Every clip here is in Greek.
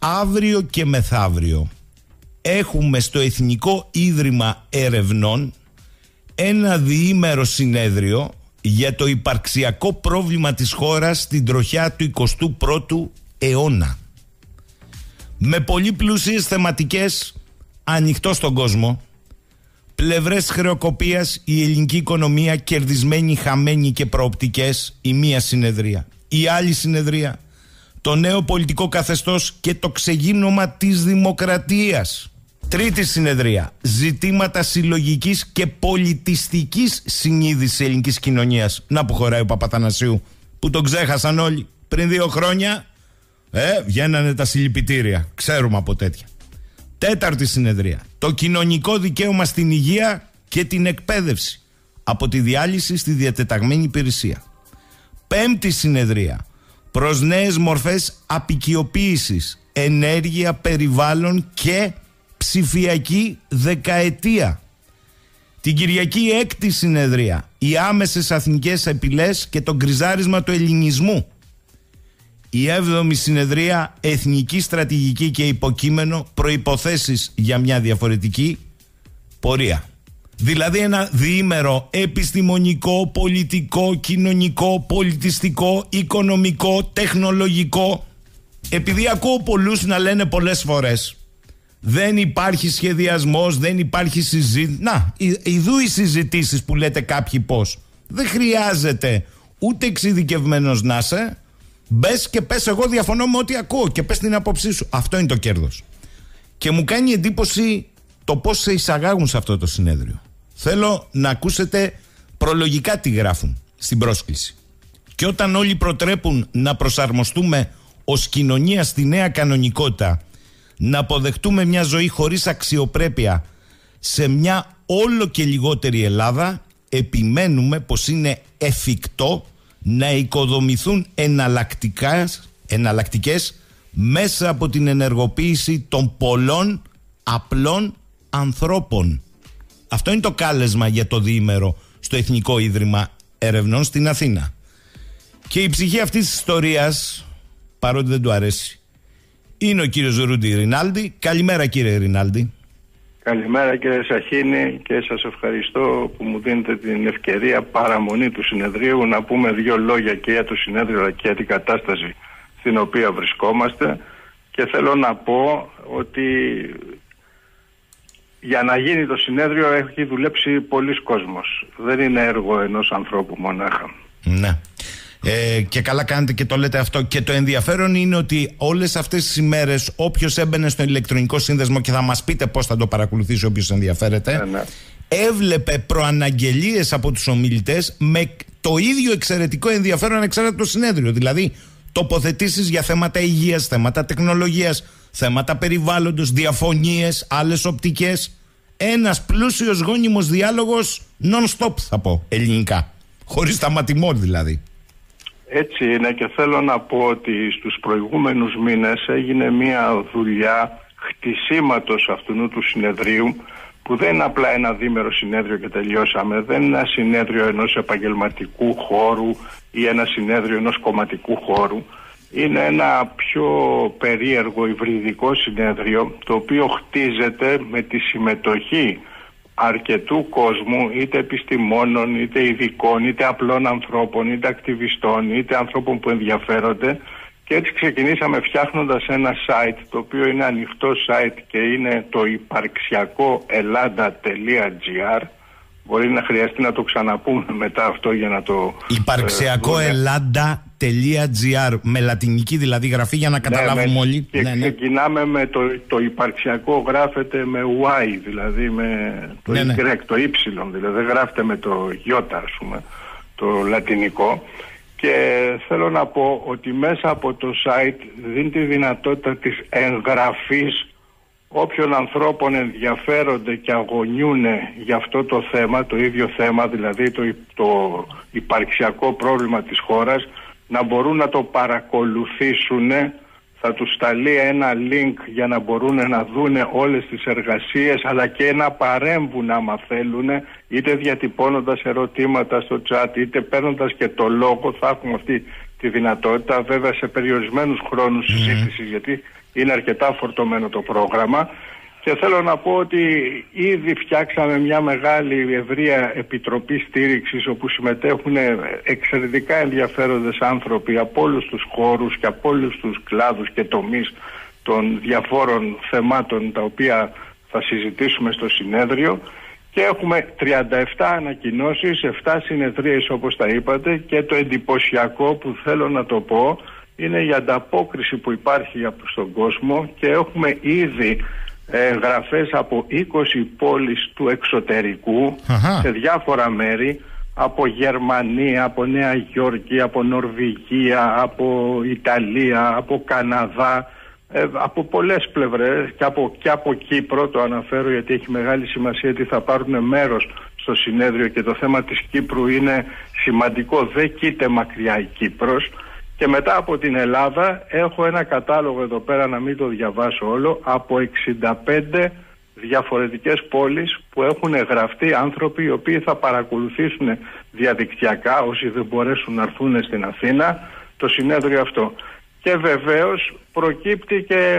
αύριο και μεθαύριο έχουμε στο Εθνικό Ίδρυμα Ερευνών ένα διήμερο συνέδριο για το υπαρξιακό πρόβλημα της χώρας στην τροχιά του 21ου αιώνα. Με πολύ πλούσιες θεματικές, ανοιχτό στον κόσμο, πλευρές χρεοκοπίας, η ελληνική οικονομία, κερδισμένη, χαμένη και προοπτικές, η μία συνεδρία. Η άλλη συνεδρία, το νέο πολιτικό καθεστώς και το ξεγίνωμα της δημοκρατίας. Τρίτη συνεδρία, ζητήματα συλλογικής και πολιτιστικής συνείδησης ελληνικής κοινωνίας. Να που χωράει ο Παπαθανασίου, που τον ξέχασαν όλοι πριν 2 χρόνια. Βγαίνανε τα συλληπιτήρια, ξέρουμε από τέτοια. Τέταρτη συνεδρία, το κοινωνικό δικαίωμα στην υγεία και την εκπαίδευση, από τη διάλυση στη διατεταγμένη υπηρεσία. Πέμπτη συνεδρία, προς νέες μορφές απικιοποίησης, ενέργεια, περιβάλλον και ψηφιακή δεκαετία. Την Κυριακή έκτη συνεδρία, οι άμεσες εθνικές απειλές και το γκριζάρισμα του ελληνισμού. Η 7η συνεδρία, εθνική στρατηγική και υποκείμενο, προϋποθέσεις για μια διαφορετική πορεία. Δηλαδή ένα διήμερο επιστημονικό, πολιτικό, κοινωνικό, πολιτιστικό, οικονομικό, τεχνολογικό. Επειδή ακούω πολλούς να λένε πολλές φορές δεν υπάρχει σχεδιασμός, δεν υπάρχει συζήτηση. Να, ειδού οι συζητήσεις που λέτε κάποιοι πώς. Δεν χρειάζεται ούτε εξειδικευμένος να είσαι. Μπες και πες εγώ διαφωνώ με ό,τι ακούω και πες την άποψή σου. Αυτό είναι το κέρδος. Και μου κάνει εντύπωση το πώς σε εισαγάγουν σε αυτό το συνέδριο. Θέλω να ακούσετε προλογικά τι γράφουν στην πρόσκληση. Και όταν όλοι προτρέπουν να προσαρμοστούμε ως κοινωνία στη νέα κανονικότητα, να αποδεχτούμε μια ζωή χωρίς αξιοπρέπεια σε μια όλο και λιγότερη Ελλάδα, επιμένουμε πως είναι εφικτό να οικοδομηθούν εναλλακτικές μέσα από την ενεργοποίηση των πολλών απλών ανθρώπων. Αυτό είναι το κάλεσμα για το διήμερο στο Εθνικό Ίδρυμα Ερευνών στην Αθήνα. Και η ψυχή αυτής της ιστορίας, παρότι δεν του αρέσει, είναι ο κύριος Ρούντι Ρινάλντι. Καλημέρα κύριε Ρινάλντι. Καλημέρα κύριε Σαχίνη, και σας ευχαριστώ που μου δίνετε την ευκαιρία παραμονή του συνεδρίου να πούμε 2 λόγια και για το συνέδριο αλλά και για την κατάσταση στην οποία βρισκόμαστε. Και θέλω να πω ότι για να γίνει το συνέδριο έχει δουλέψει πολλής κόσμος. Δεν είναι έργο ενός ανθρώπου μονάχα. Ναι. Και καλά κάνετε και το λέτε αυτό. Και το ενδιαφέρον είναι ότι όλες αυτές τις ημέρες όποιος έμπαινε στο ηλεκτρονικό σύνδεσμο, και θα μας πείτε πώς θα το παρακολουθήσει όποιος ενδιαφέρεται, έβλεπε προαναγγελίες από τους ομιλητές με το ίδιο εξαιρετικό ενδιαφέρον ανεξάρτητα το συνέδριο. Δηλαδή τοποθετήσεις για θέματα υγείας, θέματα τεχνολογίας, θέματα περιβάλλοντος, διαφωνίες, άλλες οπτικές. Ένας πλούσιος γόνιμος διάλογος non-stop, θα πω ελληνικά, χωρίς σταματημό δηλαδή. Έτσι είναι, και θέλω να πω ότι στους προηγούμενους μήνες έγινε μια δουλειά χτισήματος αυτού του συνεδρίου, που δεν είναι απλά ένα διήμερο συνέδριο και τελειώσαμε, δεν είναι ένα συνέδριο ενός επαγγελματικού χώρου ή ένα συνέδριο ενός κομματικού χώρου. Είναι ένα πιο περίεργο υβριδικό συνέδριο, το οποίο χτίζεται με τη συμμετοχή αρκετού κόσμου, είτε επιστημόνων, είτε ειδικών, είτε απλών ανθρώπων, είτε ακτιβιστών, είτε ανθρώπων που ενδιαφέρονται. Και έτσι ξεκινήσαμε φτιάχνοντας ένα site, το οποίο είναι ανοιχτό site και είναι το υπαρξιακό Ελλάδα.gr. Μπορεί να χρειαστεί να το ξαναπούμε μετά αυτό για να το... Υπαρξιακό Ελλάδα.gr, με λατινική δηλαδή γραφή, για να καταλάβουμε όλοι. Και ξεκινάμε με το υπαρξιακό, γράφεται με Y, δηλαδή με το Y, το Y, δηλαδή δεν γράφεται με το Y, ας πούμε, το λατινικό. Και θέλω να πω ότι μέσα από το site δίνει τη δυνατότητα της εγγραφής όποιων ανθρώπων ενδιαφέρονται και αγωνιούνε για αυτό το θέμα, το ίδιο θέμα, δηλαδή το υπαρξιακό πρόβλημα της χώρας, να μπορούν να το παρακολουθήσουν. Θα τους σταλεί ένα link για να μπορούν να δούνε όλες τις εργασίες, αλλά και να παρέμβουν άμα θέλουν, είτε διατυπώνοντας ερωτήματα στο chat, είτε παίρνοντας και το λόγο. Θα έχουμε αυτή τη δυνατότητα, βέβαια σε περιορισμένους χρόνους συζήτησης, γιατί είναι αρκετά φορτωμένο το πρόγραμμα. Και θέλω να πω ότι ήδη φτιάξαμε μια μεγάλη ευρεία επιτροπή στήριξης όπου συμμετέχουν εξαιρετικά ενδιαφέροντες άνθρωποι από όλους τους χώρους και από όλους τους κλάδους και τομείς των διαφόρων θεμάτων τα οποία θα συζητήσουμε στο συνέδριο. Και έχουμε 37 ανακοινώσεις, 7 συνεδρίες όπως τα είπατε, και το εντυπωσιακό που θέλω να το πω είναι η ανταπόκριση που υπάρχει στον κόσμο και έχουμε ήδη γραφές από 20 πόλεις του εξωτερικού σε διάφορα μέρη, από Γερμανία, από Νέα Υόρκη, από Νορβηγία, από Ιταλία, από Καναδά, από πολλές πλευρές και από Κύπρο. Το αναφέρω γιατί έχει μεγάλη σημασία ότι θα πάρουν μέρος στο συνέδριο και το θέμα της Κύπρου είναι σημαντικό, δεν κοίται μακριά η Κύπρος. Και μετά από την Ελλάδα έχω ένα κατάλογο εδώ πέρα, να μην το διαβάσω όλο, από 65 διαφορετικές πόλεις που έχουν γραφτεί άνθρωποι οι οποίοι θα παρακολουθήσουν διαδικτυακά, όσοι δεν μπορέσουν να έρθουν στην Αθήνα, το συνέδριο αυτό. Και βεβαίως προκύπτει και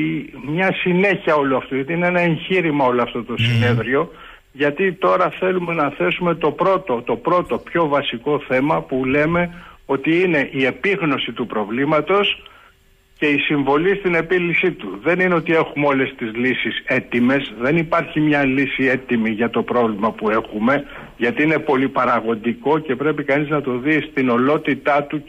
μια συνέχεια όλο αυτό, γιατί είναι ένα εγχείρημα όλο αυτό το συνέδριο, γιατί τώρα θέλουμε να θέσουμε το πρώτο πιο βασικό θέμα που λέμε ότι είναι η επίγνωση του προβλήματος και η συμβολή στην επίλυσή του. Δεν είναι ότι έχουμε όλες τις λύσεις έτοιμες, δεν υπάρχει μια λύση έτοιμη για το πρόβλημα που έχουμε, γιατί είναι πολυπαραγοντικό και πρέπει κανείς να το δει στην ολότητά του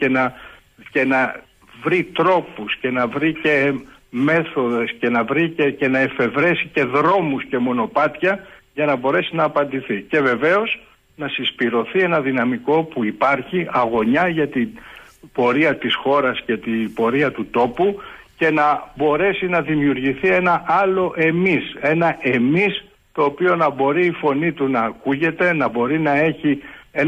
και να βρει τρόπους και να βρει και μέθοδες και να βρει και να εφευρέσει και δρόμους και μονοπάτια για να μπορέσει να απαντηθεί. Και βεβαίως να συσπηρωθεί ένα δυναμικό που υπάρχει, αγωνιά για την πορεία της χώρας και την πορεία του τόπου, και να μπορέσει να δημιουργηθεί ένα άλλο εμείς. Ένα εμείς το οποίο να μπορεί η φωνή του να ακούγεται, να μπορεί να έχει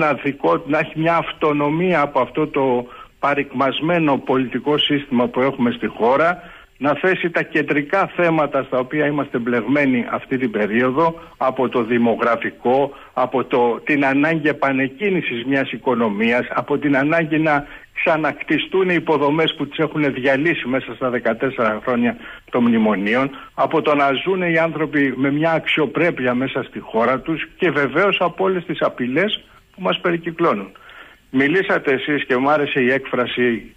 να έχει μια αυτονομία από αυτό το παρικμασμένο πολιτικό σύστημα που έχουμε στη χώρα, να θέσει τα κεντρικά θέματα στα οποία είμαστε μπλεγμένοι αυτή την περίοδο, από το δημογραφικό, από την ανάγκη επανεκκίνησης μιας οικονομίας, από την ανάγκη να ξανακτιστούν οι υποδομές που τις έχουν διαλύσει μέσα στα 14 χρόνια των μνημονίων, από το να ζουν οι άνθρωποι με μια αξιοπρέπεια μέσα στη χώρα τους, και βεβαίως από όλες τις απειλές που μας περικυκλώνουν. Μιλήσατε εσείς και μου άρεσε η έκφραση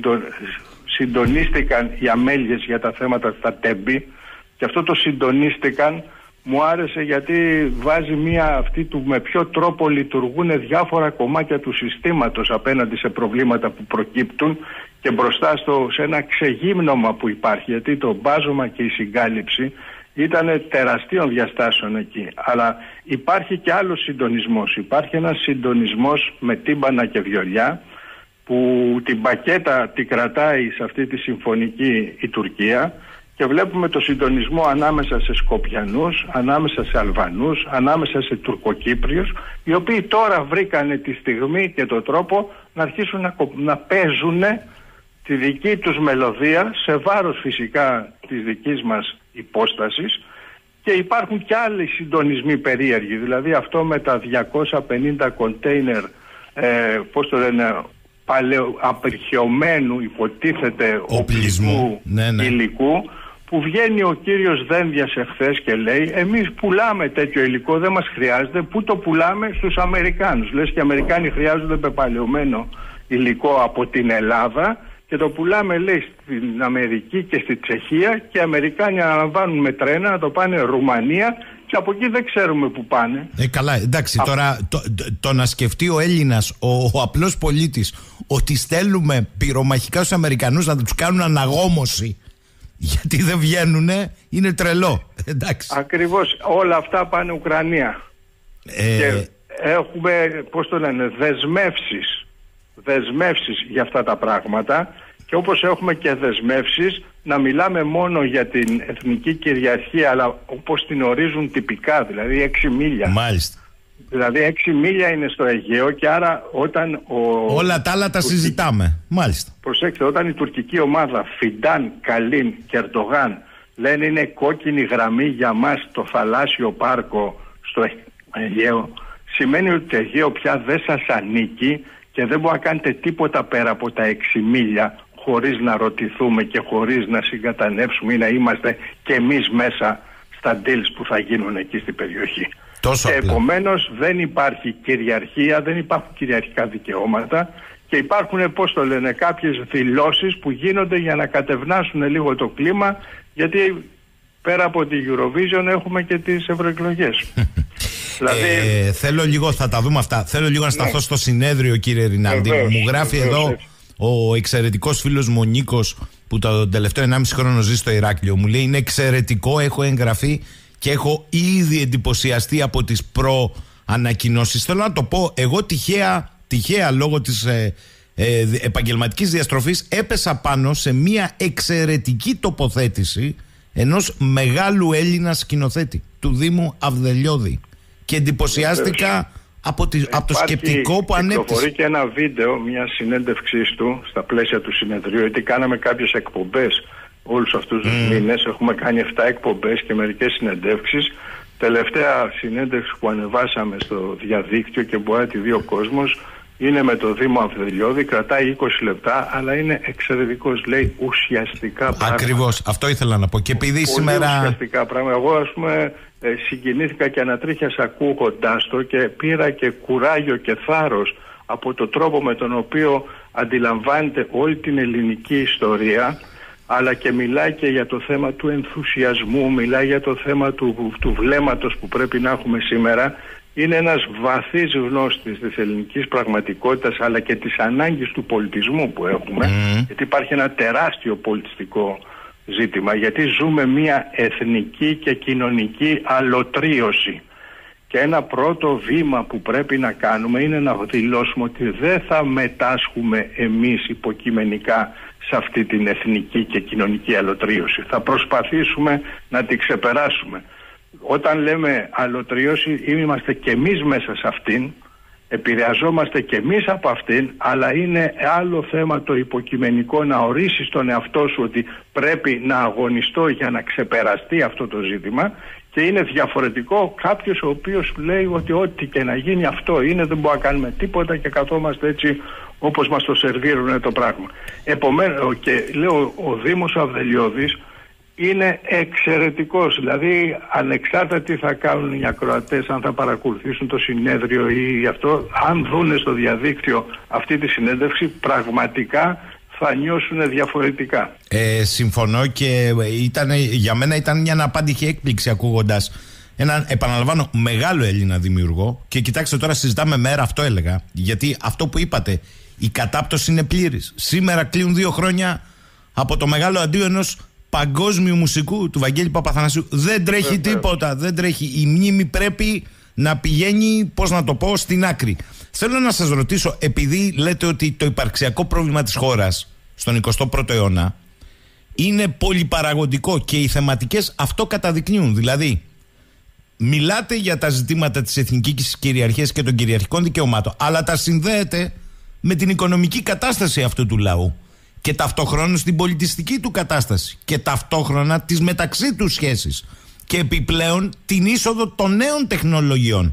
συντονίστηκαν οι αμέλειες για τα θέματα στα τέμπη, και αυτό το συντονίστηκαν μου άρεσε γιατί βάζει αυτή του με ποιο τρόπο λειτουργούν διάφορα κομμάτια του συστήματος απέναντι σε προβλήματα που προκύπτουν και μπροστά σε ένα ξεγύμνομα που υπάρχει, γιατί το μπάζωμα και η συγκάλυψη ήταν τεραστίων διαστάσεων εκεί. Αλλά υπάρχει και άλλος συντονισμός. Υπάρχει ένας συντονισμός με τύμπανα και βιολιά, που την πακέτα την κρατάει σε αυτή τη συμφωνική η Τουρκία, και βλέπουμε το συντονισμό ανάμεσα σε Σκοπιανούς, ανάμεσα σε Αλβανούς, ανάμεσα σε Τουρκοκύπριους, οι οποίοι τώρα βρήκανε τη στιγμή και τον τρόπο να αρχίσουν να παίζουν τη δική τους μελωδία, σε βάρος φυσικά της δικής μας υπόστασης, και υπάρχουν και άλλοι συντονισμοί περίεργοι, δηλαδή αυτό με τα 250 κοντέινερ, πώς το λένε, απερχαιωμένου υποτίθεται οπλισμού υλικού, που βγαίνει ο κύριος Δένδιας εχθές και λέει εμείς πουλάμε τέτοιο υλικό, δεν μας χρειάζεται, πού το πουλάμε? Στους Αμερικάνους. Λες και οι Αμερικάνοι χρειάζονται πεπαλαιωμένο υλικό από την Ελλάδα και το πουλάμε, λέει, στην Αμερική και στη Τσεχία, και οι Αμερικάνοι αναλαμβάνουν με τρένα να το πάνε Ρουμανία, και από εκεί δεν ξέρουμε που πάνε. Καλά, εντάξει, τώρα το να σκεφτεί ο Έλληνας, ο απλός πολίτης, ότι στέλνουμε πυρομαχικά στους Αμερικανούς να τους κάνουν αναγόμωση γιατί δεν βγαίνουνε, είναι τρελό. Εντάξει. Ακριβώς, όλα αυτά πάνε Ουκρανία. Και έχουμε, πώς το λένε, δεσμεύσεις για αυτά τα πράγματα, και όπως έχουμε και δεσμεύσεις να μιλάμε μόνο για την εθνική κυριαρχία, αλλά όπως την ορίζουν τυπικά, δηλαδή 6 μίλια. Μάλιστα. Δηλαδή 6 μίλια είναι στο Αιγαίο, και άρα όταν όλα τα άλλα τα συζητάμε. Μάλιστα. Προσέξτε, όταν η τουρκική ομάδα Φιντάν, Καλίν και Ερντογάν λένε είναι κόκκινη γραμμή για μας το θαλάσσιο πάρκο στο Αιγαίο, σημαίνει ότι το Αιγαίο πια δεν σας ανήκει και δεν μπορεί να κάνετε τίποτα πέρα από τα 6 μίλια χωρίς να ρωτηθούμε και χωρίς να συγκατανεύσουμε ή να είμαστε και εμείς μέσα στα deals που θα γίνουν εκεί στην περιοχή. Και επομένως δεν υπάρχει κυριαρχία, δεν υπάρχουν κυριαρχικά δικαιώματα και υπάρχουν, πώς το λένε, κάποιες δηλώσεις που γίνονται για να κατευνάσουν λίγο το κλίμα, γιατί πέρα από τη Eurovision έχουμε και τις ευρωεκλογές. Δηλαδή... θέλω λίγο, θα τα δούμε αυτά. Θέλω λίγο να σταθώ στο συνέδριο, κύριε Ρινάλντι. Μου γράφει εδώ ο εξαιρετικός φίλος μου ο Νίκος, που το τελευταίο 1,5 χρόνο ζει στο Ηράκλειο. Μου λέει: είναι εξαιρετικό, έχω εγγραφεί και έχω ήδη εντυπωσιαστεί από τις προανακοινώσεις. Θέλω να το πω, εγώ τυχαία λόγω της επαγγελματικής διαστροφής έπεσα πάνω σε μια εξαιρετική τοποθέτηση ενός μεγάλου Έλληνα σκηνοθέτη, του Δήμου Αυδελιώδη, και εντυπωσιάστηκα από το σκεπτικό που ανέπτυσε. Κυκλοφορεί και ένα βίντεο μια συνέντευξής του στα πλαίσια του συνεδρίου, γιατί κάναμε κάποιες εκπομπές όλους αυτούς τους μήνες. Έχουμε κάνει 7 εκπομπές και μερικές συνεντεύξεις. Τελευταία συνέντευξη που ανεβάσαμε στο διαδίκτυο και μπορεί να τη δει ο κόσμος είναι με το Δήμο Αυδελιώδη, κρατάει 20 λεπτά, αλλά είναι εξαιρετικός, λέει ουσιαστικά πράγματα. Ακριβώς, αυτό ήθελα να πω. Και επειδή πολύ σήμερα... ουσιαστικά πράγματα. Εγώ, ας πούμε, συγκινήθηκα και ανατρίχιασα ακούγοντάς το και πήρα και κουράγιο και θάρρος από το τρόπο με τον οποίο αντιλαμβάνεται όλη την ελληνική ιστορία, αλλά και μιλάει και για το θέμα του ενθουσιασμού, μιλάει για το θέμα του βλέμματος που πρέπει να έχουμε σήμερα. Είναι ένας βαθύς γνώστης της ελληνικής πραγματικότητας, αλλά και της ανάγκης του πολιτισμού που έχουμε, γιατί υπάρχει ένα τεράστιο πολιτιστικό ζήτημα, γιατί ζούμε μια εθνική και κοινωνική αλωτρίωση. Και ένα πρώτο βήμα που πρέπει να κάνουμε είναι να δηλώσουμε ότι δεν θα μετάσχουμε εμείς υποκειμενικά σε αυτή την εθνική και κοινωνική αλωτρίωση. Θα προσπαθήσουμε να την ξεπεράσουμε. Όταν λέμε αλωτρίωση, είμαστε και εμείς μέσα σε αυτήν, επηρεαζόμαστε και εμείς από αυτήν, αλλά είναι άλλο θέμα το υποκειμενικό να ορίσεις τον εαυτό σου ότι πρέπει να αγωνιστώ για να ξεπεραστεί αυτό το ζήτημα, και είναι διαφορετικό κάποιος ο οποίος λέει ότι ό,τι και να γίνει αυτό είναι, δεν μπορούμε να κάνουμε τίποτα και καθόμαστε έτσι όπως μας το σερβίρουν το πράγμα. Επομένως, και λέω, ο Δήμος Αυδελιώδης είναι εξαιρετικός, δηλαδή ανεξάρτητα τι θα κάνουν οι ακροατές, αν θα παρακολουθήσουν το συνέδριο ή αυτό, αν δούνε στο διαδίκτυο αυτή τη συνέντευξη, πραγματικά θα νιώσουν διαφορετικά. Συμφωνώ, και για μένα ήταν μια αναπάντηχη έκπληξη ακούγοντας έναν, επαναλαμβάνω, μεγάλο Έλληνα δημιουργό. Και κοιτάξτε, τώρα συζητάμε μέρα, αυτό έλεγα, γιατί αυτό που είπατε, η κατάπτωση είναι πλήρης. Σήμερα κλείνουν 2 χρόνια από το μεγάλο αντίο ενός παγκόσμιου μουσικού, του Βαγγέλη Παπαθανασίου. Δεν τρέχει τίποτα, δεν τρέχει. Η μνήμη πρέπει να πηγαίνει, πώς να το πω, στην άκρη. Θέλω να σας ρωτήσω, επειδή λέτε ότι το υπαρξιακό πρόβλημα της χώρας στον 21ο αιώνα είναι πολυπαραγωγικό και οι θεματικές αυτό καταδεικνύουν. Δηλαδή, μιλάτε για τα ζητήματα της εθνικής κυριαρχίας και των κυριαρχικών δικαιωμάτων, αλλά τα συνδέετε με την οικονομική κατάσταση αυτού του λαού και ταυτόχρονα στην πολιτιστική του κατάσταση και ταυτόχρονα τις μεταξύ τους σχέσεις και επιπλέον την είσοδο των νέων τεχνολογιών.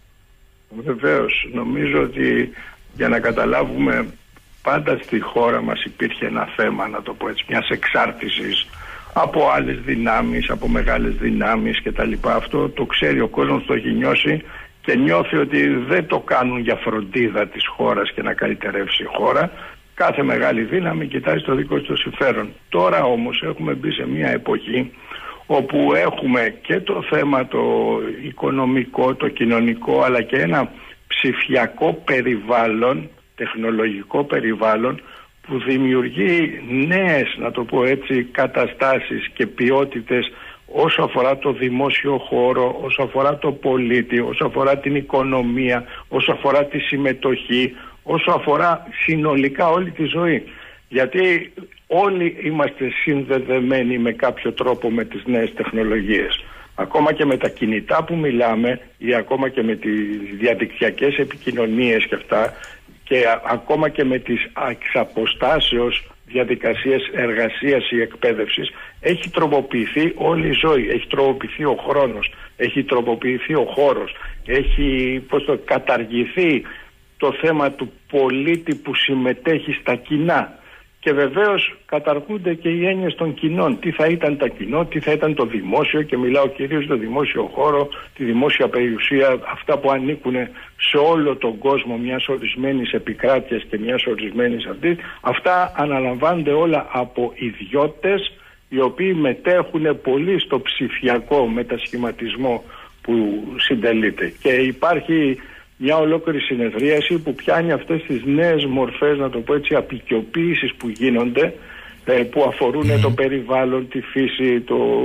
Βεβαίως, νομίζω ότι για να καταλάβουμε, πάντα στη χώρα μας υπήρχε ένα θέμα, να το πω έτσι, μιας εξάρτησης από άλλες δυνάμεις, από μεγάλες δυνάμεις κτλ. Αυτό το ξέρει ο κόσμος, το έχει νιώσει και νιώθει ότι δεν το κάνουν για φροντίδα της χώρας και να καλυτερεύσει η χώρα. Κάθε μεγάλη δύναμη κοιτάζει το δικό του συμφέρον. Τώρα όμως έχουμε μπει σε μια εποχή όπου έχουμε και το θέμα το οικονομικό, το κοινωνικό, αλλά και ένα ψηφιακό περιβάλλον, τεχνολογικό περιβάλλον, που δημιουργεί νέες, να το πω έτσι, καταστάσεις και ποιότητες όσο αφορά το δημόσιο χώρο, όσο αφορά το πολίτη, όσο αφορά την οικονομία, όσο αφορά τη συμμετοχή, όσο αφορά συνολικά όλη τη ζωή. Γιατί όλοι είμαστε συνδεδεμένοι με κάποιο τρόπο με τις νέες τεχνολογίες. Ακόμα και με τα κινητά που μιλάμε ή ακόμα και με τις διαδικτυακές επικοινωνίες και αυτά, και ακόμα και με τις εξαποστάσεως διαδικασίες εργασίας ή εκπαίδευσης, έχει τροποποιηθεί όλη η ζωή, έχει τροποποιηθεί ο χρόνος, έχει τροποποιηθεί ο χώρος, έχει καταργηθεί το θέμα του πολίτη που συμμετέχει στα κοινά. Και βεβαίως καταργούνται και οι έννοιες των κοινών. Τι θα ήταν τα κοινό, τι θα ήταν το δημόσιο, και μιλάω κυρίως για το δημόσιο χώρο, τη δημόσια περιουσία, αυτά που ανήκουν σε όλο τον κόσμο μιας ορισμένης επικράτειας και μιας ορισμένης αυτής. Αυτά αναλαμβάνονται όλα από ιδιώτες, οι οποίοι μετέχουν πολύ στο ψηφιακό μετασχηματισμό που συντελείται. Και υπάρχει μια ολόκληρη συνεδρίαση που πιάνει αυτές τις νέες μορφές, να το πω έτσι, απεικιοποίησης που γίνονται, που αφορούν το περιβάλλον, τη φύση,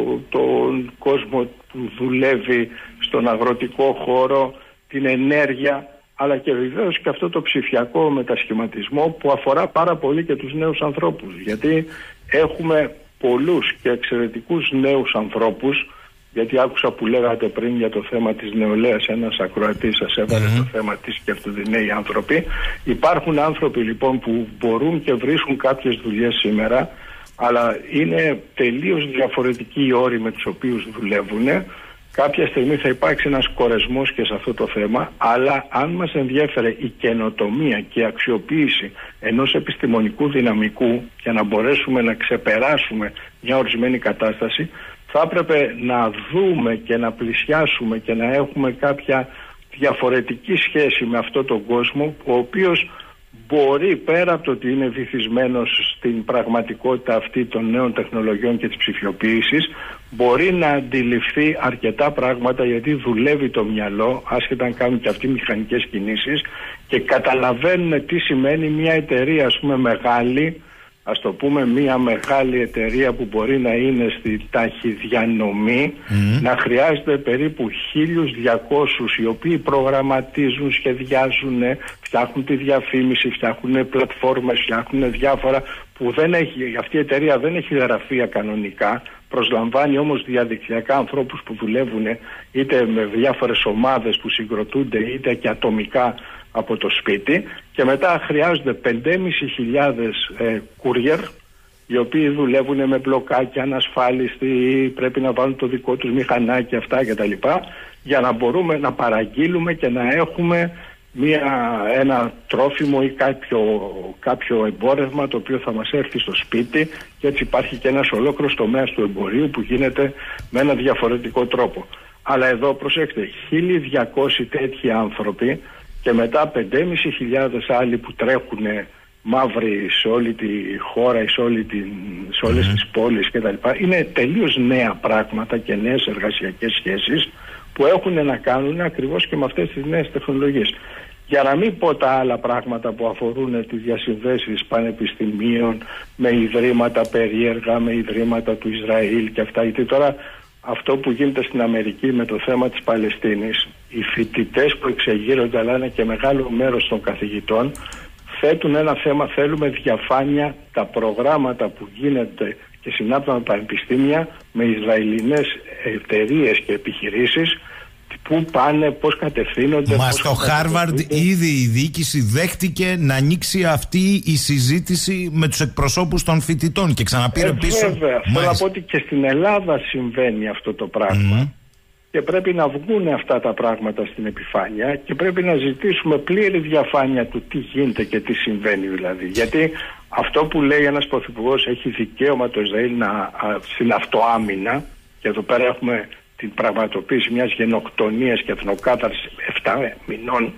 τον κόσμο που δουλεύει στον αγροτικό χώρο, την ενέργεια, αλλά και βεβαίως και αυτό το ψηφιακό μετασχηματισμό που αφορά πάρα πολύ και τους νέους ανθρώπους. Γιατί έχουμε πολλούς και εξαιρετικούς νέους ανθρώπους, γιατί άκουσα που λέγατε πριν για το θέμα της νεολαίας, ένας ακροατής σας έβαλε το θέμα της σκέφτονται οι νέοι άνθρωποι. Υπάρχουν άνθρωποι λοιπόν που μπορούν και βρίσκουν κάποιες δουλειές σήμερα, αλλά είναι τελείως διαφορετικοί οι όροι με τους οποίους δουλεύουν. Κάποια στιγμή θα υπάρξει ένας κορεσμός και σε αυτό το θέμα, αλλά αν μας ενδιέφερε η καινοτομία και η αξιοποίηση ενός επιστημονικού δυναμικού για να μπορέσουμε να ξεπεράσουμε μια ορισμένη κατάσταση, θα έπρεπε να δούμε και να πλησιάσουμε και να έχουμε κάποια διαφορετική σχέση με αυτόν τον κόσμο, ο οποίος μπορεί, πέρα από το ότι είναι βυθισμένος στην πραγματικότητα αυτή των νέων τεχνολογιών και της ψηφιοποίησης, μπορεί να αντιληφθεί αρκετά πράγματα, γιατί δουλεύει το μυαλό, άσχετα αν κάνουν και αυτοί μηχανικές κινήσεις, και καταλαβαίνουν τι σημαίνει μια εταιρεία, ας πούμε, μεγάλη, ας το πούμε μια μεγάλη εταιρεία που μπορεί να είναι στη ταχυδιανομή, να χρειάζεται περίπου 1.200 οι οποίοι προγραμματίζουν, σχεδιάζουν, φτιάχνουν τη διαφήμιση, φτιάχνουν πλατφόρμες, φτιάχνουν διάφορα που δεν έχει, αυτή η εταιρεία δεν έχει γραφεία κανονικά, προσλαμβάνει όμως διαδικτυακά ανθρώπους που δουλεύουν είτε με διάφορες ομάδες που συγκροτούνται είτε και ατομικά από το σπίτι, και μετά χρειάζονται 5.500 courier, οι οποίοι δουλεύουν με μπλοκάκια, ανασφάλιστοι, πρέπει να βάλουν το δικό τους μηχανάκι, αυτά κτλ, για να μπορούμε να παραγγείλουμε και να έχουμε ένα τρόφιμο ή κάποιο εμπόρευμα το οποίο θα μας έρθει στο σπίτι, και έτσι υπάρχει και ένας ολόκληρος τομέας του εμπορίου που γίνεται με ένα διαφορετικό τρόπο. Αλλά εδώ προσέξτε, 1.200 τέτοιοι άνθρωποι και μετά 5.500 άλλοι που τρέχουν μαύροι σε όλη τη χώρα, σε όλες τις πόλεις κτλ. Είναι τελείως νέα πράγματα και νέες εργασιακές σχέσεις που έχουν να κάνουν ακριβώς και με αυτές τις νέες τεχνολογίες. Για να μην πω τα άλλα πράγματα που αφορούν τις διασυνδέσεις πανεπιστημίων με ιδρύματα περίεργα, με ιδρύματα του Ισραήλ και αυτά, γιατί τώρα αυτό που γίνεται στην Αμερική με το θέμα της Παλαιστίνης, οι φοιτητές που εξεγείρονται, αλλά είναι και μεγάλο μέρος των καθηγητών, θέτουν ένα θέμα: θέλουμε διαφάνεια, τα προγράμματα που γίνεται και συνάπτουν από τα πανεπιστήμια με Ισραηλινές εταιρείες και επιχειρήσεις, πού πάνε, πώς κατευθύνονται. Μα στο Χάρβαρντ ήδη η διοίκηση δέχτηκε να ανοίξει αυτή η συζήτηση με τους εκπροσώπους των φοιτητών και ξαναπήρε πίσω. Βέβαια, θέλω να πω ότι και στην Ελλάδα συμβαίνει αυτό το πράγμα. Και πρέπει να βγουν αυτά τα πράγματα στην επιφάνεια και πρέπει να ζητήσουμε πλήρη διαφάνεια του τι γίνεται και τι συμβαίνει δηλαδή. Γιατί αυτό που λέει ένας πρωθυπουργός, έχει δικαίωμα το Ισραήλ στην αυτοάμυνα, και εδώ πέρα έχουμε την πραγματοποίηση μιας γενοκτονίας και εθνοκάθαρσης 7 μηνών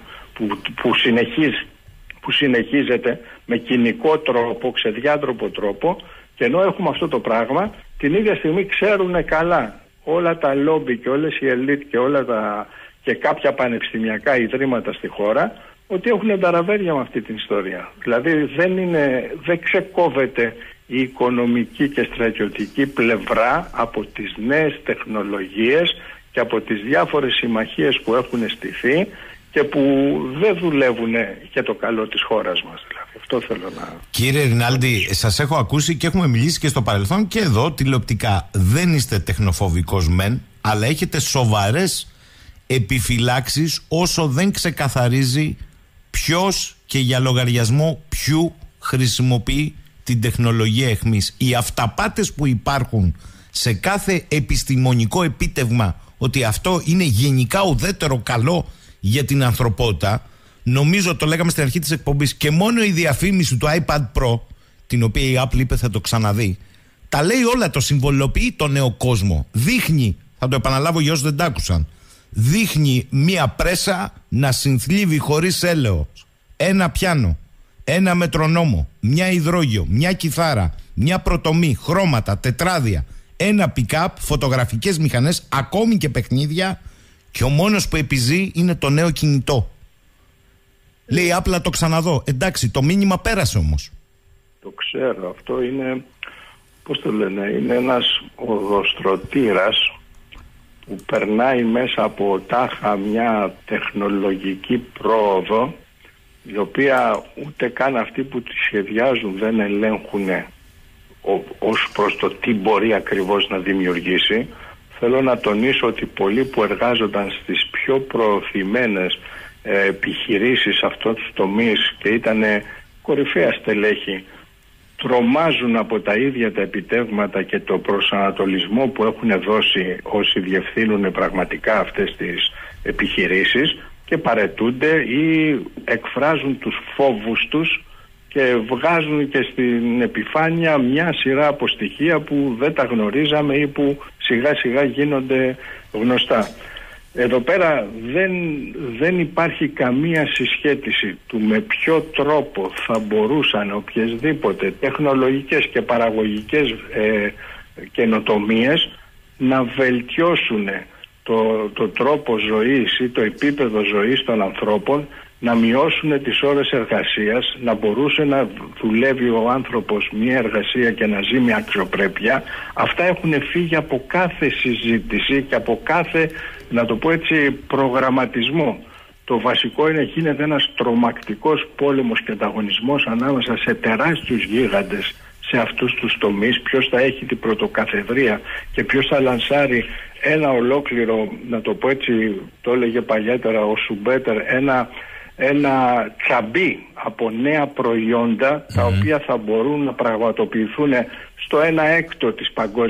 που συνεχίζεται με κοινικό τρόπο, ξεδιάτροπο τρόπο, και ενώ έχουμε αυτό το πράγμα, την ίδια στιγμή ξέρουν καλά όλα τα λόμπι και όλες οι ελίτ και κάποια πανεπιστημιακά ιδρύματα στη χώρα ότι έχουν ταραβέρια με αυτή την ιστορία. Δηλαδή δεν ξεκόβεται η οικονομική και στρατιωτική πλευρά από τις νέες τεχνολογίες και από τις διάφορες συμμαχίες που έχουν στηθεί και που δεν δουλεύουν για το καλό της χώρας μας. Δηλαδή, αυτό θέλω να... Κύριε Ρινάλντι, σας έχω ακούσει και έχουμε μιλήσει και στο παρελθόν και εδώ τηλεοπτικά. Δεν είστε τεχνοφοβικός μεν, αλλά έχετε σοβαρές επιφυλάξεις όσο δεν ξεκαθαρίζει ποιος και για λογαριασμό ποιου χρησιμοποιεί την τεχνολογία εχμής. Οι αυταπάτες που υπάρχουν σε κάθε επιστημονικό επίτευγμα ότι αυτό είναι γενικά ουδέτερο καλό για την ανθρωπότητα, νομίζω, το λέγαμε στην αρχή της εκπομπής, και μόνο η διαφήμιση του iPad Pro την οποία η Apple είπε θα το ξαναδεί. Τα λέει όλα, το συμβολοποιεί το νέο κόσμο. Δείχνει, θα το επαναλάβω για όσους δεν τ' άκουσαν, δείχνει μία πρέσα να συνθλίβει χωρίς έλεος ένα πιάνο, ένα μετρονόμο, μια υδρόγειο, μια κιθάρα, μια πρωτομή, χρώματα, τετράδια, ένα pick-up, φωτογραφικές μηχανές, ακόμη και παιχνίδια, και ο μόνος που επιζεί είναι το νέο κινητό. Λέει απλά το ξαναδώ. Εντάξει, το μήνυμα πέρασε όμως. Το ξέρω, αυτό είναι, πώς το λένε, είναι ένας οδοστρωτήρας που περνάει μέσα από τάχα μια τεχνολογική πρόοδο, η οποία ούτε καν αυτοί που τη σχεδιάζουν δεν ελέγχουν ως προς το τι μπορεί ακριβώς να δημιουργήσει. Θέλω να τονίσω ότι πολλοί που εργάζονταν στις πιο προωθημένες επιχειρήσεις αυτών τους τομείς και ήταν κορυφαία στελέχη, τρομάζουν από τα ίδια τα επιτεύγματα και το προσανατολισμό που έχουν δώσει όσοι διευθύνουν πραγματικά αυτές τις επιχειρήσεις, και παραιτούνται ή εκφράζουν τους φόβους τους και βγάζουν και στην επιφάνεια μια σειρά από στοιχεία που δεν τα γνωρίζαμε ή που σιγά σιγά γίνονται γνωστά. Εδώ πέρα δεν υπάρχει καμία συσχέτιση του με ποιο τρόπο θα μπορούσαν οποιασδήποτε τεχνολογικές και παραγωγικές καινοτομίες να βελτιώσουν το τρόπο ζωής ή το επίπεδο ζωής των ανθρώπων, να μειώσουν τις ώρες εργασίας, να μπορούσε να δουλεύει ο άνθρωπος μια εργασία και να ζει με αξιοπρέπεια. Αυτά έχουν φύγει από κάθε συζήτηση και από κάθε, να το πω έτσι, προγραμματισμό. Το βασικό είναι γίνεται ένας τρομακτικός πόλεμος και ανταγωνισμός ανάμεσα σε τεράστιους γίγαντες σε αυτούς τους τομείς. Ποιος θα έχει την πρωτοκαθεδρία και ποιος θα λανσάρει ένα ολόκληρο, να το πω έτσι, το έλεγε παλιότερα ο Σουμπέτερ, ένα τσαμπί από νέα προϊόντα τα οποία θα μπορούν να πραγματοποιηθούν στο 1/6 της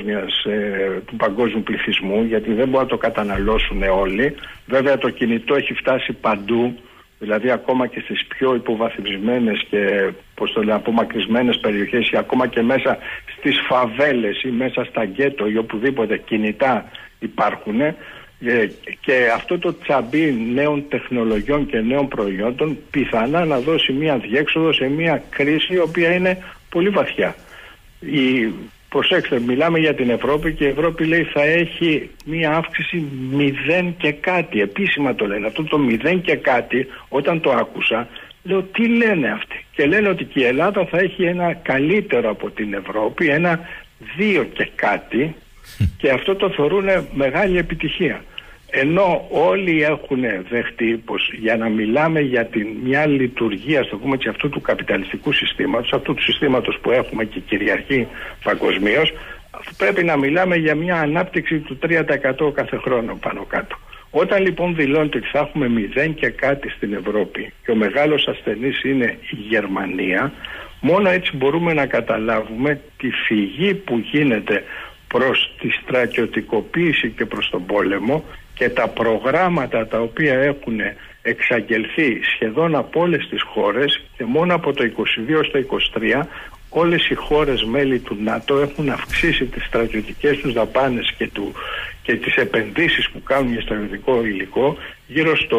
του παγκόσμιου πληθυσμού, γιατί δεν μπορούν να το καταναλώσουν όλοι. Βέβαια το κινητό έχει φτάσει παντού, δηλαδή ακόμα και στις πιο υποβαθμισμένες και απομακρυσμένες περιοχές, ή ακόμα και μέσα στις φαβέλες ή μέσα στα γκέτο ή οπουδήποτε κινητά υπάρχουν. Και αυτό το τσαμπί νέων τεχνολογιών και νέων προϊόντων πιθανά να δώσει μια διέξοδο σε μια κρίση η οποία είναι πολύ βαθιά. Προσέξτε, μιλάμε για την Ευρώπη και η Ευρώπη λέει θα έχει μια αύξηση 0 και κάτι. Επίσημα το λένε. Αυτό το 0 και κάτι, όταν το άκουσα, λέω τι λένε αυτοί. Και λένε ότι και η Ελλάδα θα έχει ένα καλύτερο από την Ευρώπη, ένα 2 και κάτι, και αυτό το θεωρούν μεγάλη επιτυχία. Ενώ όλοι έχουν δεχτεί πως για να μιλάμε για μια λειτουργία, στο πούμε έτσι, αυτού του καπιταλιστικού συστήματος, αυτού του συστήματος που έχουμε και κυριαρχεί παγκοσμίως, πρέπει να μιλάμε για μια ανάπτυξη του 3% κάθε χρόνο πάνω κάτω. Όταν λοιπόν δηλώνεται ότι θα έχουμε 0 και κάτι στην Ευρώπη και ο μεγάλος ασθενής είναι η Γερμανία, μόνο έτσι μπορούμε να καταλάβουμε τη φυγή που γίνεται προς τη στρατιωτικοποίηση και προς τον πόλεμο και τα προγράμματα τα οποία έχουν εξαγγελθεί σχεδόν από όλες τις χώρες, και μόνο από το 22 στο 23 όλες οι χώρες μέλη του ΝΑΤΟ έχουν αυξήσει τις στρατιωτικές τους δαπάνες και τις επενδύσεις που κάνουν για στρατιωτικό υλικό γύρω στο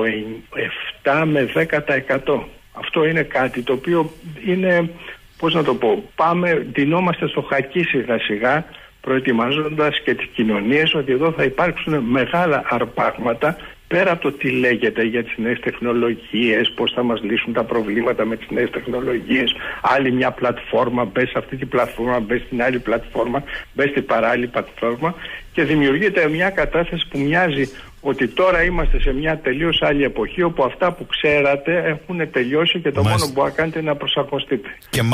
7 με 10%. Αυτό είναι κάτι το οποίο είναι, πώς να το πω, ντυνόμαστε στο χακί σιγά σιγά, προετοιμάζοντας και τις κοινωνίες ότι εδώ θα υπάρξουν μεγάλα αρπάγματα πέρα από το τι λέγεται για τις νέες τεχνολογίες, πώς θα μας λύσουν τα προβλήματα με τις νέες τεχνολογίες. Άλλη μια πλατφόρμα, μπες σε αυτή την πλατφόρμα, μπες στην άλλη πλατφόρμα, μπες στην παράλληλη πλατφόρμα, και δημιουργείται μια κατάσταση που μοιάζει ότι τώρα είμαστε σε μια τελείως άλλη εποχή, όπου αυτά που ξέρατε έχουν τελειώσει και το μόνο που μπορείτε να κάνετε είναι να προσαρμοστείτε.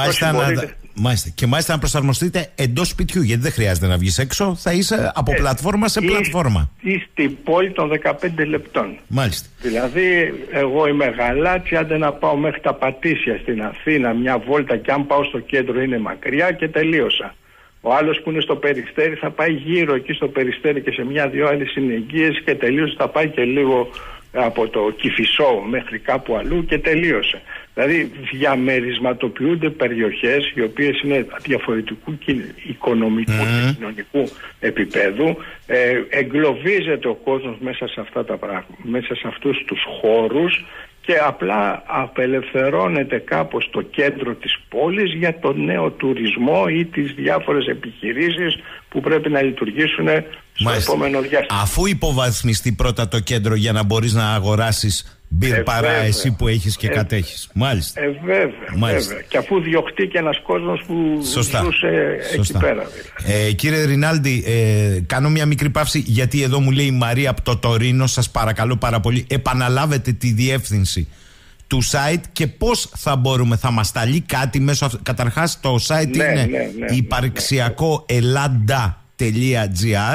Και μάλιστα να προσαρμοστείτε εντός σπιτιού, γιατί δεν χρειάζεται να βγεις έξω, θα είσαι από πλατφόρμα σε πλατφόρμα. Ή στην πόλη των 15 λεπτών. Μάλιστα. Δηλαδή, εγώ είμαι Γαλάτσι, άντε να πάω μέχρι τα Πατήσια στην Αθήνα μια βόλτα, και αν πάω στο κέντρο είναι μακριά, και τελείωσα. Ο άλλος που είναι στο Περιστέρι θα πάει γύρω εκεί στο Περιστέρι και σε μια-δυο άλλες συνοικίες και τελείωσε, θα πάει και λίγο από το Κηφισό μέχρι κάπου αλλού και τελείωσε. Δηλαδή διαμερισματοποιούνται περιοχές οι οποίες είναι διαφορετικού οικονομικού και κοινωνικού επίπεδου, εγκλωβίζεται ο κόσμος μέσα σε αυτά τα πράγματα, μέσα σε αυτούς τους χώρους, και απλά απελευθερώνεται κάπως το κέντρο της πόλης για τον νέο τουρισμό ή τις διάφορες επιχειρήσεις που πρέπει να λειτουργήσουν στο επόμενο διάστημα. Αφού υποβαθμιστεί πρώτα το κέντρο για να μπορείς να αγοράσεις μπιρ παρά εσύ που έχεις και κατέχεις. Μάλιστα. Βέβαια. Και αφού διωχτεί και ένας κόσμος που ζούσε εκεί πέρα. Κύριε Ρινάλντι, κάνω μια μικρή παύση, γιατί εδώ μου λέει η Μαρία από το Τωρίνο, σας παρακαλώ πάρα πολύ, επαναλάβετε τη διεύθυνση του site και πώς θα μπορούμε, θα μας σταλεί κάτι μέσω καταρχάς το site είναι υπαρξιακοελλάντα.gr.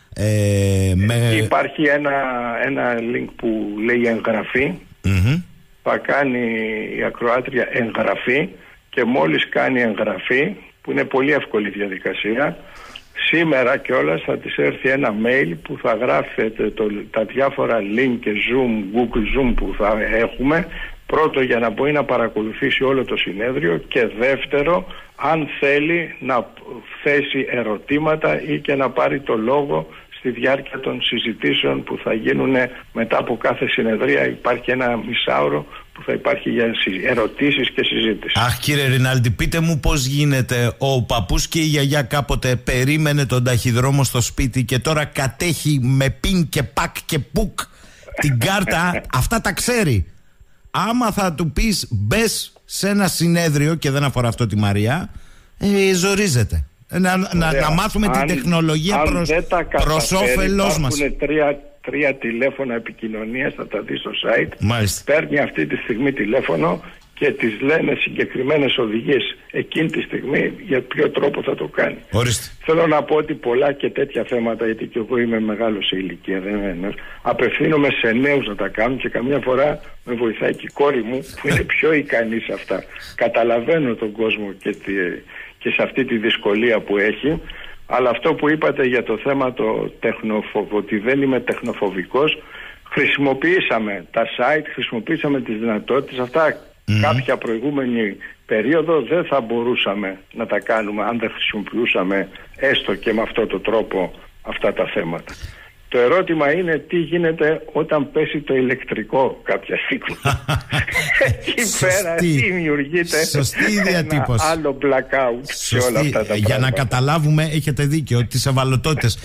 Υπάρχει ένα link που λέει εγγραφή. Θα κάνει η ακροάτρια εγγραφή και μόλις κάνει εγγραφή, που είναι πολύ εύκολη διαδικασία, σήμερα κιόλας θα της έρθει ένα mail που θα γράφετε τα διάφορα link και Zoom, Google Zoom που θα έχουμε, πρώτο για να μπορεί να παρακολουθήσει όλο το συνέδριο, και δεύτερο αν θέλει να θέσει ερωτήματα ή και να πάρει το λόγο στη διάρκεια των συζητήσεων που θα γίνουν μετά από κάθε συνεδρία. Υπάρχει ένα μισάωρο που θα υπάρχει για ερωτήσεις και συζήτηση. Αχ, κύριε Ρινάλντι, πείτε μου πώς γίνεται. Ο παππούς και η γιαγιά κάποτε περίμενε τον ταχυδρόμο στο σπίτι και τώρα κατέχει με πιν και πακ και πουκ την κάρτα. Αυτά τα ξέρει. Άμα θα του πεις μπες σε ένα συνέδριο, και δεν αφορά αυτό τη Μαρία, ζορίζεται. Να μάθουμε την τεχνολογία προς όφελός μας. Υπάρχουν τρία τηλέφωνα επικοινωνίας, θα τα δει στο site. Μάλιστα. Παίρνει αυτή τη στιγμή τηλέφωνο και τις λένε συγκεκριμένες οδηγίες εκείνη τη στιγμή για ποιο τρόπο θα το κάνει. Ορίστε. Θέλω να πω ότι πολλά και τέτοια θέματα, γιατί και εγώ είμαι μεγάλος σε ηλικία, απευθύνομαι σε νέους να τα κάνουν, και καμιά φορά με βοηθάει και η κόρη μου που είναι πιο ικανή σε αυτά. Καταλαβαίνω τον κόσμο και σε αυτή τη δυσκολία που έχει, αλλά αυτό που είπατε για το θέμα το ότι δεν είμαι τεχνοφοβικός, χρησιμοποιήσαμε τα site, χρησιμοποιήσαμε τις δυνατότητες αυτά. Κάποια προηγούμενη περίοδο δεν θα μπορούσαμε να τα κάνουμε αν δεν χρησιμοποιούσαμε έστω και με αυτόν τον τρόπο αυτά τα θέματα. Το ερώτημα είναι τι γίνεται όταν πέσει το ηλεκτρικό κάποια στιγμή. Εκεί πέρα δημιουργείται ένα άλλο blackout σε όλα αυτά τα πράγματα. Για να καταλάβουμε, έχετε δίκιο, τις ευαλωτότητες.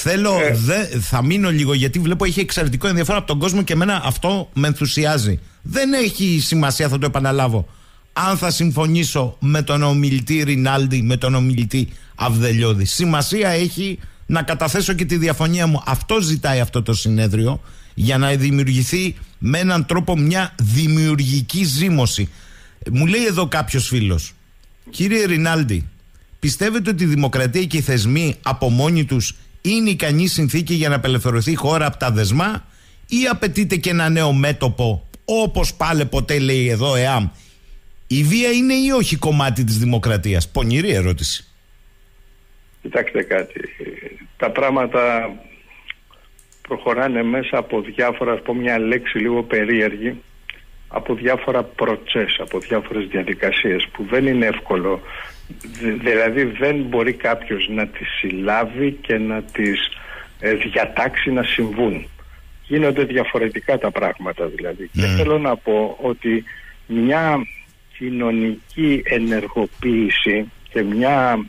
Θα μείνω λίγο, γιατί βλέπω έχει εξαιρετικό ενδιαφέρον από τον κόσμο και εμένα αυτό με ενθουσιάζει. Δεν έχει σημασία, θα το επαναλάβω, αν θα συμφωνήσω με τον ομιλητή Ρινάλντι, με τον ομιλητή Αυδελιώδη. Σημασία έχει να καταθέσω και τη διαφωνία μου. Αυτό ζητάει αυτό το συνέδριο, για να δημιουργηθεί με έναν τρόπο μια δημιουργική ζήμωση. Μου λέει εδώ κάποιος φίλος, κύριε Ρινάλντι, πιστεύετε ότι η δημοκρατία και οι θεσμοί από μόνοι τους είναι ικανή συνθήκη για να απελευθερωθεί η χώρα από τα δεσμά, ή απαιτείται και ένα νέο μέτωπο, όπως πάλε ποτέ λέει εδώ ΕΑΜ? Η βία είναι ή όχι κομμάτι της δημοκρατίας? Πονηρή ερώτηση. Κοιτάξτε κάτι, τα πράγματα προχωράνε μέσα από διάφορα, ας πω μια λέξη λίγο περίεργη, από διάφορα προτσές, από διάφορες διαδικασίες που δεν είναι εύκολο. Δηλαδή δεν μπορεί κάποιος να τις συλλάβει και να τις διατάξει να συμβούν. Γίνονται διαφορετικά τα πράγματα δηλαδή. Και θέλω να πω ότι μια κοινωνική ενεργοποίηση και μια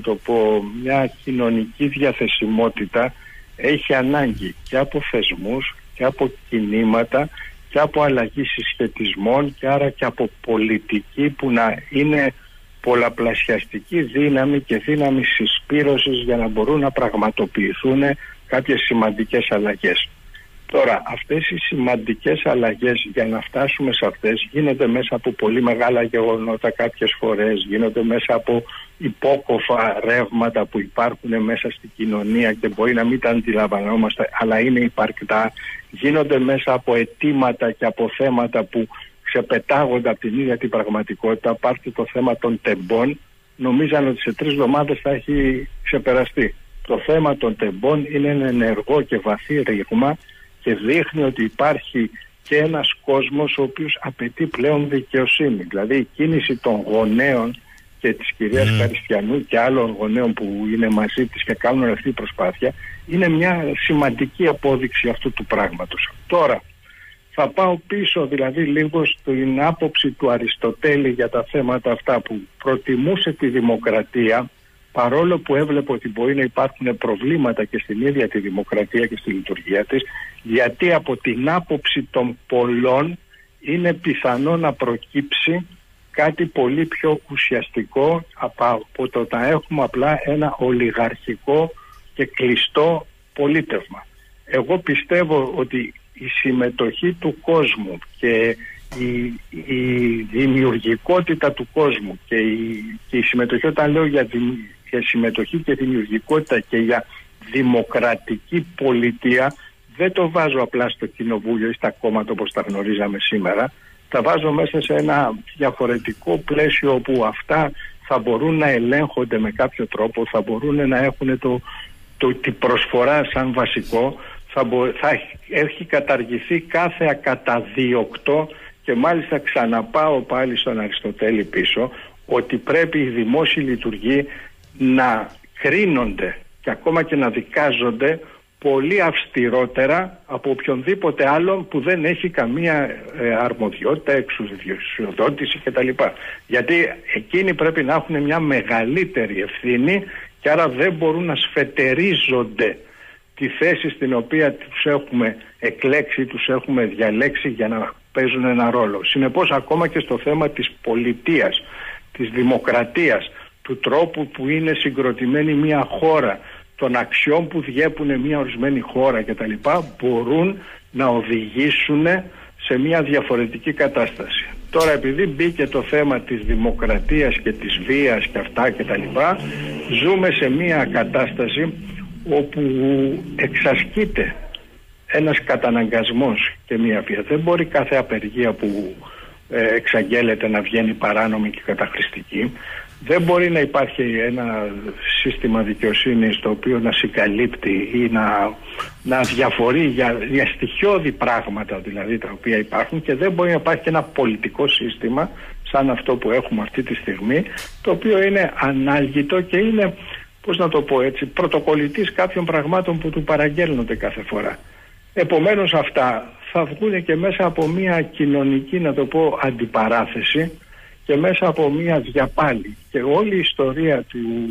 κοινωνική διαθεσιμότητα έχει ανάγκη και από θεσμούς και από κινήματα και από αλλαγή συσχετισμών, και άρα και από πολιτική που να είναι πολλαπλασιαστική δύναμη και δύναμη συσπήρωσης για να μπορούν να πραγματοποιηθούν κάποιες σημαντικές αλλαγές. Τώρα, αυτές οι σημαντικές αλλαγές, για να φτάσουμε σε αυτές, γίνονται μέσα από πολύ μεγάλα γεγονότα κάποιες φορές, γίνονται μέσα από υπόκοφα ρεύματα που υπάρχουν μέσα στην κοινωνία και μπορεί να μην τα αντιλαμβανόμαστε, αλλά είναι υπαρκτά, γίνονται μέσα από αιτήματα και από θέματα που ξεπετάγονται από την ίδια την πραγματικότητα. Πάρτε το θέμα των τεμπών, νομίζαν ότι σε 3 εβδομάδες θα έχει ξεπεραστεί. Το θέμα των τεμπών είναι ένα ενεργό και βαθύ ρήγμα και δείχνει ότι υπάρχει και ένας κόσμος ο οποίος απαιτεί πλέον δικαιοσύνη. Δηλαδή η κίνηση των γονέων και της κυρίας Καριστιανού και άλλων γονέων που είναι μαζί της και κάνουν αυτή η προσπάθεια είναι μια σημαντική απόδειξη αυτού του πράγματος. Τώρα θα πάω πίσω δηλαδή λίγο στην άποψη του Αριστοτέλη για τα θέματα αυτά, που προτιμούσε τη δημοκρατία, παρόλο που έβλεπε ότι μπορεί να υπάρχουν προβλήματα και στην ίδια τη δημοκρατία και στη λειτουργία της, γιατί από την άποψη των πολλών είναι πιθανό να προκύψει κάτι πολύ πιο ουσιαστικό από το να έχουμε απλά ένα ολιγαρχικό και κλειστό πολίτευμα. Εγώ πιστεύω ότι η συμμετοχή του κόσμου και η δημιουργικότητα του κόσμου και η συμμετοχή, όταν λέω για συμμετοχή και δημιουργικότητα και για δημοκρατική πολιτεία, δεν το βάζω απλά στο κοινοβούλιο ή στα κόμματα όπως τα γνωρίζαμε σήμερα. Τα βάζω μέσα σε ένα διαφορετικό πλαίσιο όπου αυτά θα μπορούν να ελέγχονται με κάποιο τρόπο, θα μπορούν να έχουν την προσφορά σαν βασικό, θα έχει καταργηθεί κάθε ακαταδίωκτο, και μάλιστα ξαναπάω πάλι στον Αριστοτέλη πίσω, ότι πρέπει οι δημόσιοι λειτουργοί να κρίνονται και ακόμα και να δικάζονται πολύ αυστηρότερα από οποιονδήποτε άλλον που δεν έχει καμία αρμοδιότητα, εξουσιοδότηση κτλ. Γιατί εκείνοι πρέπει να έχουν μια μεγαλύτερη ευθύνη και άρα δεν μπορούν να σφετερίζονται τη θέση στην οποία τους έχουμε εκλέξει, τους έχουμε διαλέξει για να παίζουν ένα ρόλο. Συνεπώς ακόμα και στο θέμα της πολιτείας, της δημοκρατίας, του τρόπου που είναι συγκροτημένη μια χώρα, των αξιών που διέπουν μια ορισμένη χώρα κτλ, μπορούν να οδηγήσουν σε μια διαφορετική κατάσταση. Τώρα επειδή μπήκε το θέμα της δημοκρατίας και της βίας και αυτά κτλ, ζούμε σε μια κατάσταση όπου εξασκείται ένας καταναγκασμός και μια βία. Δεν μπορεί κάθε απεργία που εξαγγέλλεται να βγαίνει παράνομη και καταχρηστική. Δεν μπορεί να υπάρχει ένα σύστημα δικαιοσύνης το οποίο να συγκαλύπτει ή να διαφορεί για στοιχειώδη πράγματα δηλαδή τα οποία υπάρχουν, και δεν μπορεί να υπάρχει και ένα πολιτικό σύστημα σαν αυτό που έχουμε αυτή τη στιγμή, το οποίο είναι ανάλγητο και είναι, πώς να το πω έτσι, πρωτοκολλητής κάποιων πραγμάτων που του παραγγέλνονται κάθε φορά. Επομένως αυτά θα βγουν και μέσα από μια κοινωνική, να το πω, αντιπαράθεση και μέσα από μια διαπάλη. Και όλη η ιστορία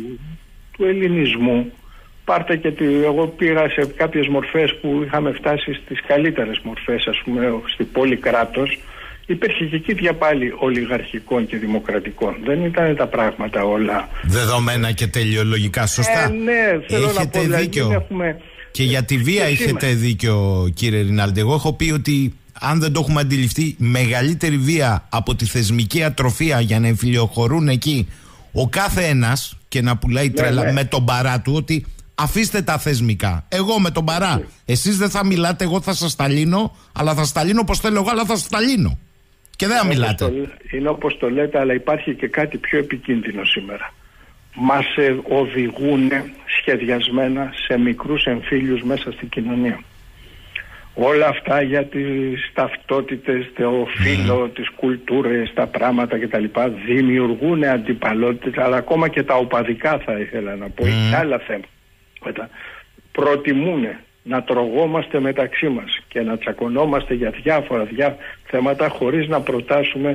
του ελληνισμού, πάρτε και εγώ πήγα σε κάποιες μορφές που είχαμε φτάσει στις καλύτερες μορφές, ας πούμε στην πόλη κράτος, υπήρχε και εκεί διαπάλη ολιγαρχικών και δημοκρατικών. Δεν ήταν τα πράγματα όλα δεδομένα και τελειολογικά σωστά. Ναι, θέλω έχετε να πω, δηλαδή, δίκιο. Έχουμε... Και για τη βία έχετε δίκιο, κύριε Ρινάλντι. Εγώ έχω πει ότι αν δεν το έχουμε αντιληφθεί, μεγαλύτερη βία από τη θεσμική ατροφία για να εμφυλιοχωρούν εκεί ο κάθε ένας και να πουλάει τρέλα με τον παρά του, ότι αφήστε τα θεσμικά. Εγώ με τον παρά. Εσείς δεν θα μιλάτε, εγώ θα σας τα λύνω, αλλά θα σας τα λύνω όπως θέλω εγώ, αλλά θα σας τα λύνω. Και δεν θα μιλάτε. Είναι όπως το λέτε, αλλά υπάρχει και κάτι πιο επικίνδυνο σήμερα. Μας οδηγούν σχεδιασμένα σε μικρούς εμφύλιους μέσα στην κοινωνία. Όλα αυτά για τις ταυτότητες, το φύλο, τις κουλτούρες, τα πράγματα κτλ. Δημιουργούν αντιπαλότητες, αλλά ακόμα και τα οπαδικά θα ήθελα να πω, και άλλα θέματα. Προτιμούν να τρογόμαστε μεταξύ μας και να τσακωνόμαστε για διάφορα θέματα χωρίς να προτάσουμε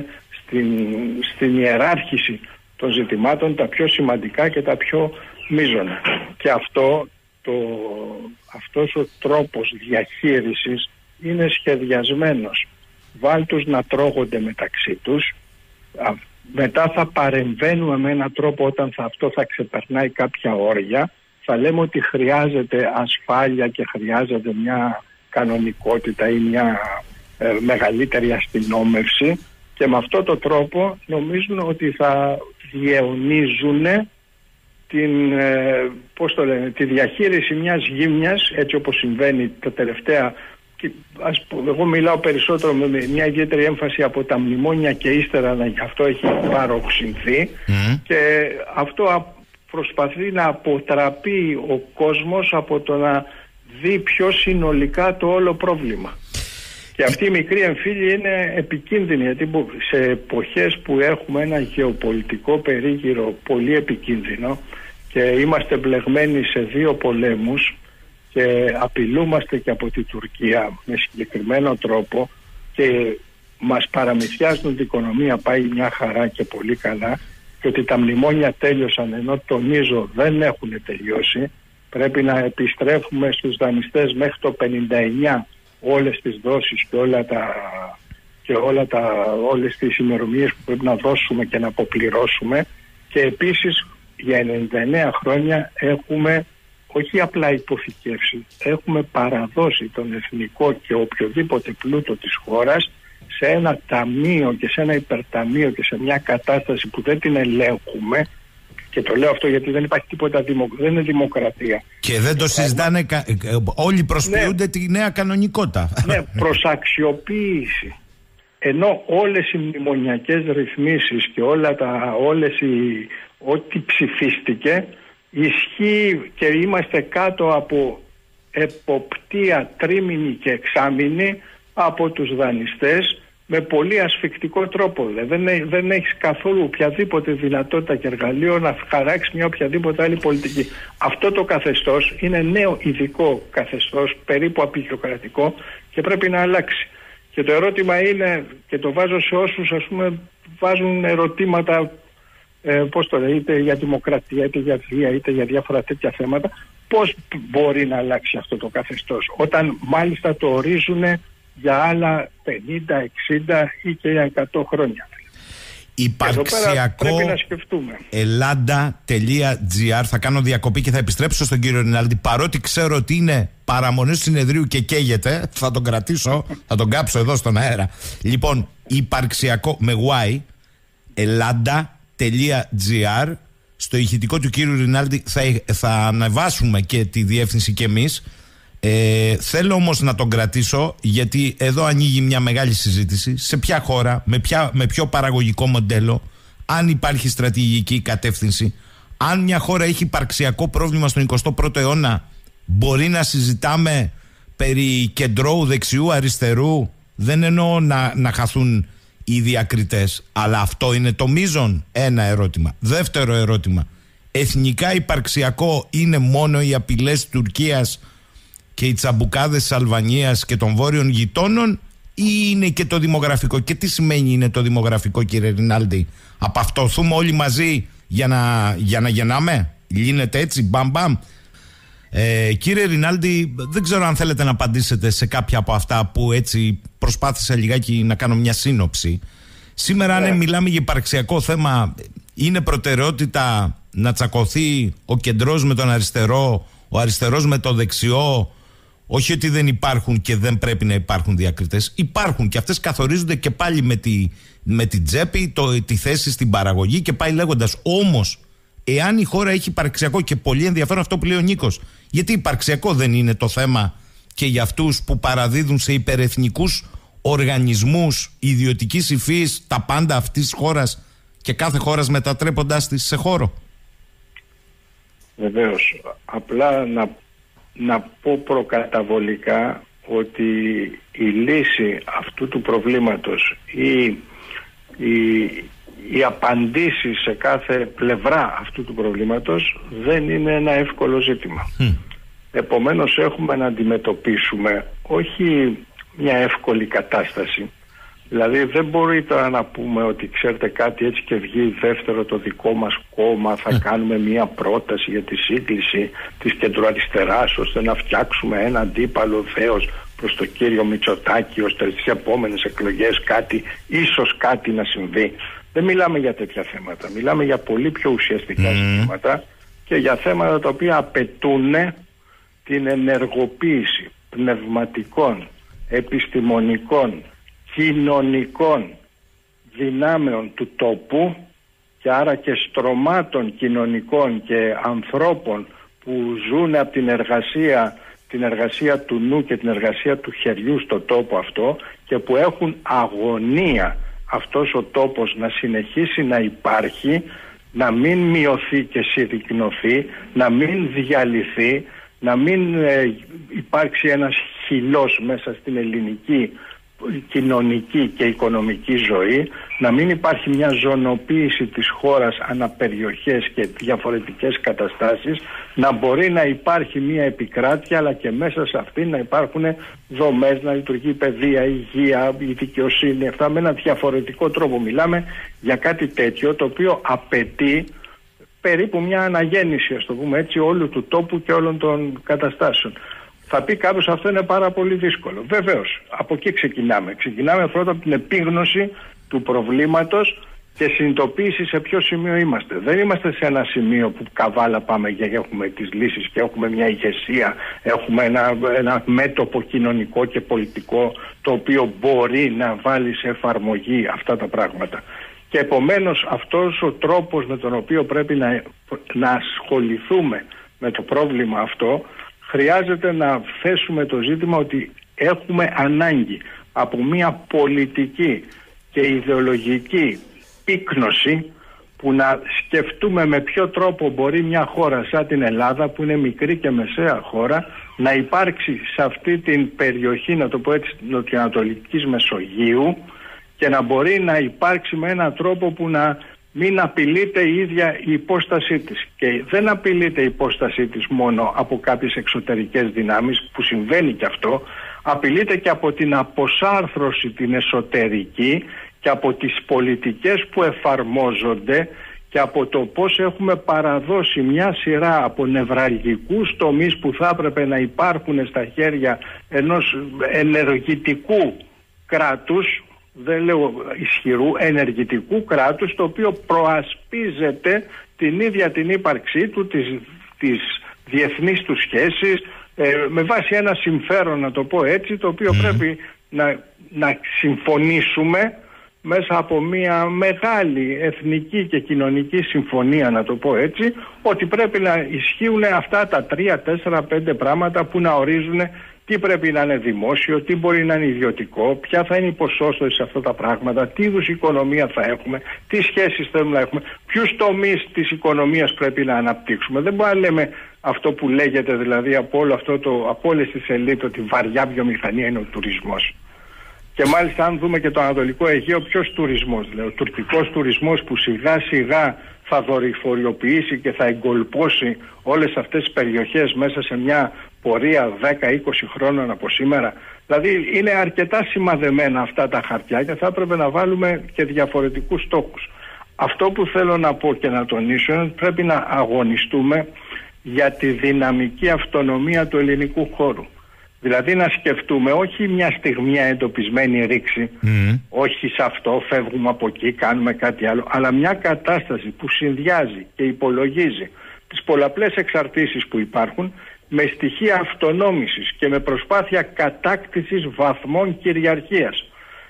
στην ιεράρχηση των ζητημάτων τα πιο σημαντικά και τα πιο μείζωνα. Και αυτός ο τρόπος διαχείρισης είναι σχεδιασμένος. Βάλτους να τρώγονται μεταξύ τους, μετά θα παρεμβαίνουμε με έναν τρόπο όταν αυτό θα ξεπερνάει κάποια όρια, θα λέμε ότι χρειάζεται ασφάλεια και χρειάζεται μια κανονικότητα ή μια μεγαλύτερη αστυνόμευση, και με αυτό το τρόπο νομίζουν ότι θα διαιωνίζουν τη διαχείριση μιας γύμνιας, έτσι όπως συμβαίνει τα τελευταία εγώ μιλάω περισσότερο με μια ιδιαίτερη έμφαση από τα μνημόνια και ύστερα γι' αυτό έχει παροξυνθεί και αυτό προσπαθεί να αποτραπεί ο κόσμος από το να δει πιο συνολικά το όλο πρόβλημα. Και αυτή η μικρή εμφύλη είναι επικίνδυνη, γιατί σε εποχές που έχουμε ένα γεωπολιτικό περίγυρο πολύ επικίνδυνο και είμαστε μπλεγμένοι σε 2 πολέμους και απειλούμαστε και από την Τουρκία με συγκεκριμένο τρόπο και μας παραμυθιάζουν ότι η οικονομία πάει μια χαρά και πολύ καλά και ότι τα μνημόνια τέλειωσαν, ενώ τονίζω δεν έχουν τελειώσει, πρέπει να επιστρέφουμε στους δανειστές μέχρι το 59 όλες τις δόσεις και όλες τις ημερομηνίες που πρέπει να δώσουμε και να αποπληρώσουμε, και επίσης για 99 χρόνια έχουμε όχι απλά υποθηκεύσει, έχουμε παραδώσει τον εθνικό και οποιοδήποτε πλούτο της χώρας σε ένα ταμείο και σε ένα υπερταμείο και σε μια κατάσταση που δεν την ελέγχουμε. Και το λέω αυτό γιατί δεν υπάρχει τίποτα, δεν είναι δημοκρατία. Και δεν το συζητάνε, όλοι προσποιούνται τη νέα κανονικότητα. Ναι, προς αξιοποίηση. Ενώ όλες οι μνημονιακές ρυθμίσεις και ό,τι ψηφίστηκε ισχύει και είμαστε κάτω από εποπτεία τρίμηνη και εξάμηνη από τους δανειστές με πολύ ασφικτικό τρόπο. Δεν έχεις καθόλου οποιαδήποτε δυνατότητα και εργαλείο να χαράξει μια οποιαδήποτε άλλη πολιτική. Αυτό το καθεστώς είναι νέο ειδικό καθεστώς, περίπου απεικιοκρατικό, και πρέπει να αλλάξει. Και το ερώτημα είναι, και το βάζω σε όσους βάζουν ερωτήματα είτε για δημοκρατία, είτε για βία, είτε για διάφορα τέτοια θέματα, πώς μπορεί να αλλάξει αυτό το καθεστώς όταν μάλιστα το ορίζουν για άλλα 50, 60 ή και για 100 χρόνια. Υπαρξιακό Ελλάδα.gr. Θα κάνω διακοπή και θα επιστρέψω στον κύριο Ρινάλντι, παρότι ξέρω ότι είναι παραμονές του συνεδρίου και καίγεται. Θα τον κρατήσω, θα τον κάψω εδώ στον αέρα. Λοιπόν, υπαρξιακό με Y, Ελλάδα.gr. Στο ηχητικό του κύριου Ρινάλντι θα ανεβάσουμε και τη διεύθυνση και εμείς. Θέλω όμως να τον κρατήσω, γιατί εδώ ανοίγει μια μεγάλη συζήτηση. Σε ποια χώρα, με ποιο παραγωγικό μοντέλο, αν υπάρχει στρατηγική κατεύθυνση, αν μια χώρα έχει υπαρξιακό πρόβλημα στον 21ο αιώνα, μπορεί να συζητάμε περί κεντρώου, δεξιού, αριστερού? Δεν εννοώ να χαθούν οι διακριτές, αλλά αυτό είναι το μείζον. Ένα ερώτημα. Δεύτερο ερώτημα, εθνικά υπαρξιακό είναι μόνο οι απειλές της Τουρκίας και οι τσαμπουκάδες της Αλβανίας και των βόρειων γειτόνων, ή είναι και το δημογραφικό? Και τι σημαίνει είναι το δημογραφικό, κύριε Ρινάλντι? Απαυτοθούμε όλοι μαζί για να γεννάμε? Λύνεται έτσι, μπαμ μπαμ? Κύριε Ρινάλντι, δεν ξέρω αν θέλετε να απαντήσετε σε κάποια από αυτά που έτσι προσπάθησα λιγάκι να κάνω μια σύνοψη. Σήμερα, αν μιλάμε για υπαρξιακό θέμα, είναι προτεραιότητα να τσακωθεί ο κεντρός με τον αριστερό, ο αριστερός με το δεξιό? Όχι ότι δεν υπάρχουν και δεν πρέπει να υπάρχουν διακριτές. Υπάρχουν και αυτές καθορίζονται και πάλι με την τσέπη, τη θέση στην παραγωγή και πάει λέγοντας. Όμως, εάν η χώρα έχει υπαρξιακό, και πολύ ενδιαφέρον αυτό που λέει ο Νίκος, γιατί υπαρξιακό δεν είναι το θέμα και για αυτούς που παραδίδουν σε υπερεθνικούς οργανισμούς ιδιωτικής υφής τα πάντα αυτής της χώρας και κάθε χώρας μετατρέποντάς της σε χώρο? Βεβαίως. Απλά να πω προκαταβολικά ότι η λύση αυτού του προβλήματος ή οι απαντήσεις σε κάθε πλευρά αυτού του προβλήματος δεν είναι ένα εύκολο ζήτημα. Επομένως έχουμε να αντιμετωπίσουμε όχι μια εύκολη κατάσταση. Δηλαδή δεν μπορεί τώρα να πούμε ότι ξέρετε κάτι, έτσι και βγει δεύτερο το δικό μας κόμμα, θα κάνουμε μια πρόταση για τη σύγκληση της κεντροαριστεράς ώστε να φτιάξουμε ένα αντίπαλο δέος προς το κύριο Μητσοτάκη ώστε στις επόμενες εκλογές ίσως κάτι να συμβεί. Δεν μιλάμε για τέτοια θέματα, μιλάμε για πολύ πιο ουσιαστικά ζητήματα και για θέματα τα οποία απαιτούν την ενεργοποίηση πνευματικών, επιστημονικών, κοινωνικών δυνάμεων του τόπου και άρα και στρωμάτων κοινωνικών και ανθρώπων που ζουν από την εργασία την εργασία του νου και την εργασία του χεριού στο τόπο αυτό και που έχουν αγωνία αυτός ο τόπος να συνεχίσει να υπάρχει, να μην μειωθεί και συρρυκνωθεί, να μην διαλυθεί, να μην υπάρξει ένας χυλός μέσα στην ελληνική κοινωνική και οικονομική ζωή, να μην υπάρχει μια ζωνοποίηση της χώρας αναπεριοχές και διαφορετικές καταστάσεις, να μπορεί να υπάρχει μια επικράτεια, αλλά και μέσα σε αυτή να υπάρχουν δομές, να λειτουργεί η παιδεία, η υγεία, η δικαιοσύνη, αυτά με ένα διαφορετικό τρόπο. Μιλάμε για κάτι τέτοιο το οποίο απαιτεί περίπου μια αναγέννηση, ας το πούμε έτσι, όλου του τόπου και όλων των καταστάσεων. Θα πει κάποιος αυτό είναι πάρα πολύ δύσκολο. Βεβαίως, από εκεί ξεκινάμε. Ξεκινάμε πρώτα από την επίγνωση του προβλήματος και συνειδητοποίηση σε ποιο σημείο είμαστε. Δεν είμαστε σε ένα σημείο που καβάλα πάμε και έχουμε τις λύσεις και έχουμε μια ηγεσία, έχουμε ένα μέτωπο κοινωνικό και πολιτικό το οποίο μπορεί να βάλει σε εφαρμογή αυτά τα πράγματα. Και επομένως αυτός ο τρόπος με τον οποίο πρέπει να ασχοληθούμε με το πρόβλημα αυτό, χρειάζεται να θέσουμε το ζήτημα ότι έχουμε ανάγκη από μια πολιτική και ιδεολογική πύκνωση που να σκεφτούμε με ποιο τρόπο μπορεί μια χώρα σαν την Ελλάδα, που είναι μικρή και μεσαία χώρα, να υπάρξει σε αυτή την περιοχή, να το πω έτσι, νοτιοανατολικής Μεσογείου, και να μπορεί να υπάρξει με έναν τρόπο που να μην απειλείται η ίδια η υπόστασή της. Και δεν απειλείται η υπόστασή της μόνο από κάποιες εξωτερικές δυνάμεις, που συμβαίνει και αυτό, απειλείται και από την αποσάρθρωση την εσωτερική και από τις πολιτικές που εφαρμόζονται και από το πώς έχουμε παραδώσει μια σειρά από νευραλγικούς τομείς που θα έπρεπε να υπάρχουν στα χέρια ενός ενεργητικού κράτους, δεν λέω ισχυρού, ενεργητικού κράτους, το οποίο προασπίζεται την ίδια την ύπαρξή του, τις διεθνείς του σχέσεις, με βάση ένα συμφέρον, να το πω έτσι, το οποίο πρέπει να συμφωνήσουμε μέσα από μια μεγάλη εθνική και κοινωνική συμφωνία, να το πω έτσι, ότι πρέπει να ισχύουν αυτά τα 3, 4, 5 πράγματα που να ορίζουν τι πρέπει να είναι δημόσιο, τι μπορεί να είναι ιδιωτικό, ποια θα είναι η ποσόστοση σε αυτά τα πράγματα, τι είδους οικονομία θα έχουμε, τι σχέσεις θέλουμε να έχουμε, ποιους τομείς της οικονομίας πρέπει να αναπτύξουμε. Δεν μπορούμε να λέμε αυτό που λέγεται δηλαδή από όλες τις ελίτ, ότι βαριά βιομηχανία είναι ο τουρισμός. Και μάλιστα αν δούμε και το Ανατολικό Αιγαίο, ποιος τουρισμός, δηλαδή ο τουρκικός τουρισμός που σιγά σιγά θα δορυφοριοποιήσει και θα εγκολπώσει όλες αυτές τις περιοχές μέσα σε μια πορεία 10-20 χρόνων από σήμερα. Δηλαδή είναι αρκετά σημαδεμένα αυτά τα χαρτιά και θα έπρεπε να βάλουμε και διαφορετικούς στόχους. Αυτό που θέλω να πω και να τονίσω είναι ότι πρέπει να αγωνιστούμε για τη δυναμική αυτονομία του ελληνικού χώρου. Δηλαδή να σκεφτούμε όχι μια στιγμία εντοπισμένη ρήξη, όχι σε αυτό, φεύγουμε από εκεί, κάνουμε κάτι άλλο, αλλά μια κατάσταση που συνδυάζει και υπολογίζει τις πολλαπλές εξαρτήσεις που υπάρχουν με στοιχεία αυτονόμησης και με προσπάθεια κατάκτησης βαθμών κυριαρχίας,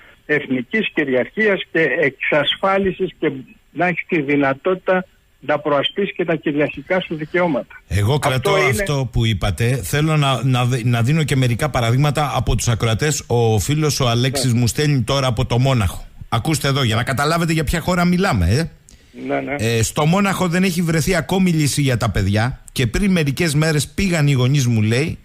εθνικής κυριαρχίας και εξασφάλισης, και να έχει τη δυνατότητα να προασπίσει και τα κυριαρχικά σου δικαιώματα. Εγώ κρατώ αυτό που είπατε. Θέλω να δίνω και μερικά παραδείγματα από τους ακροατές. Ο φίλος ο Αλέξης μου στέλνει τώρα από το Μόναχο. Ακούστε εδώ για να καταλάβετε για ποια χώρα μιλάμε. Ναι. Στο Μόναχο δεν έχει βρεθεί ακόμη λύση για τα παιδιά και πριν μερικές μέρες πήγαν οι γονείς μου, λέει,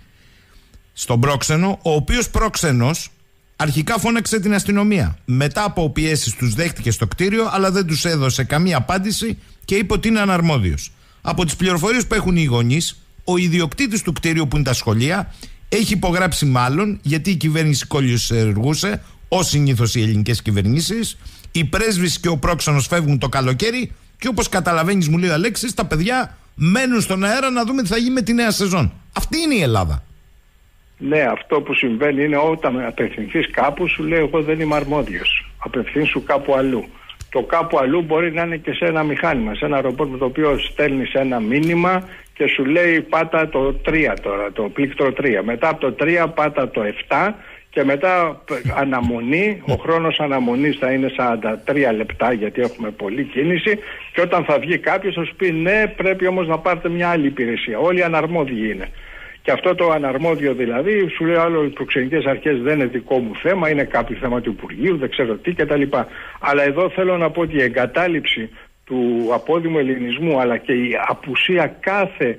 στον πρόξενο, ο οποίος πρόξενος αρχικά φώναξε την αστυνομία. Μετά από πιέσεις τους δέχτηκε στο κτίριο, αλλά δεν τους έδωσε καμία απάντηση και είπε ότι είναι αναρμόδιος. Από τις πληροφορίες που έχουν οι γονείς, ο ιδιοκτήτης του κτίριου που είναι τα σχολεία έχει υπογράψει μάλλον, γιατί η κυβέρνηση κολλησιεργούσε, ως συνήθως οι ελληνικές κυβερνήσεις. Οι πρέσβεις και ο πρόξενος φεύγουν το καλοκαίρι και όπως καταλαβαίνεις, μου λέει ο Αλέξης, τα παιδιά μένουν στον αέρα να δούμε τι θα γίνει με τη νέα σεζόν. Αυτή είναι η Ελλάδα. Ναι, αυτό που συμβαίνει είναι όταν απευθυνθείς κάπου, σου λέει εγώ δεν είμαι αρμόδιος. Απευθύνσου κάπου αλλού. Το κάπου αλλού μπορεί να είναι και σε ένα μηχάνημα, σε ένα ρομπότ με το οποίο στέλνεις ένα μήνυμα και σου λέει πάτα το 3 τώρα, το πλήκτρο 3. Μετά από το 3 πάτα το 7 και μετά αναμονή. Ο χρόνος αναμονής θα είναι 43 λεπτά γιατί έχουμε πολλή κίνηση και όταν θα βγει κάποιος θα σου πει ναι, πρέπει όμως να πάρετε μια άλλη υπηρεσία. Όλοι αναρμόδιοι είναι. Και αυτό το αναρμόδιο δηλαδή, σου λέει άλλο, οι προξενικές αρχές δεν είναι δικό μου θέμα, είναι κάποιο θέμα του Υπουργείου, δεν ξέρω τι κτλ. Αλλά εδώ θέλω να πω ότι η εγκατάλειψη του απόδημου ελληνισμού, αλλά και η απουσία κάθε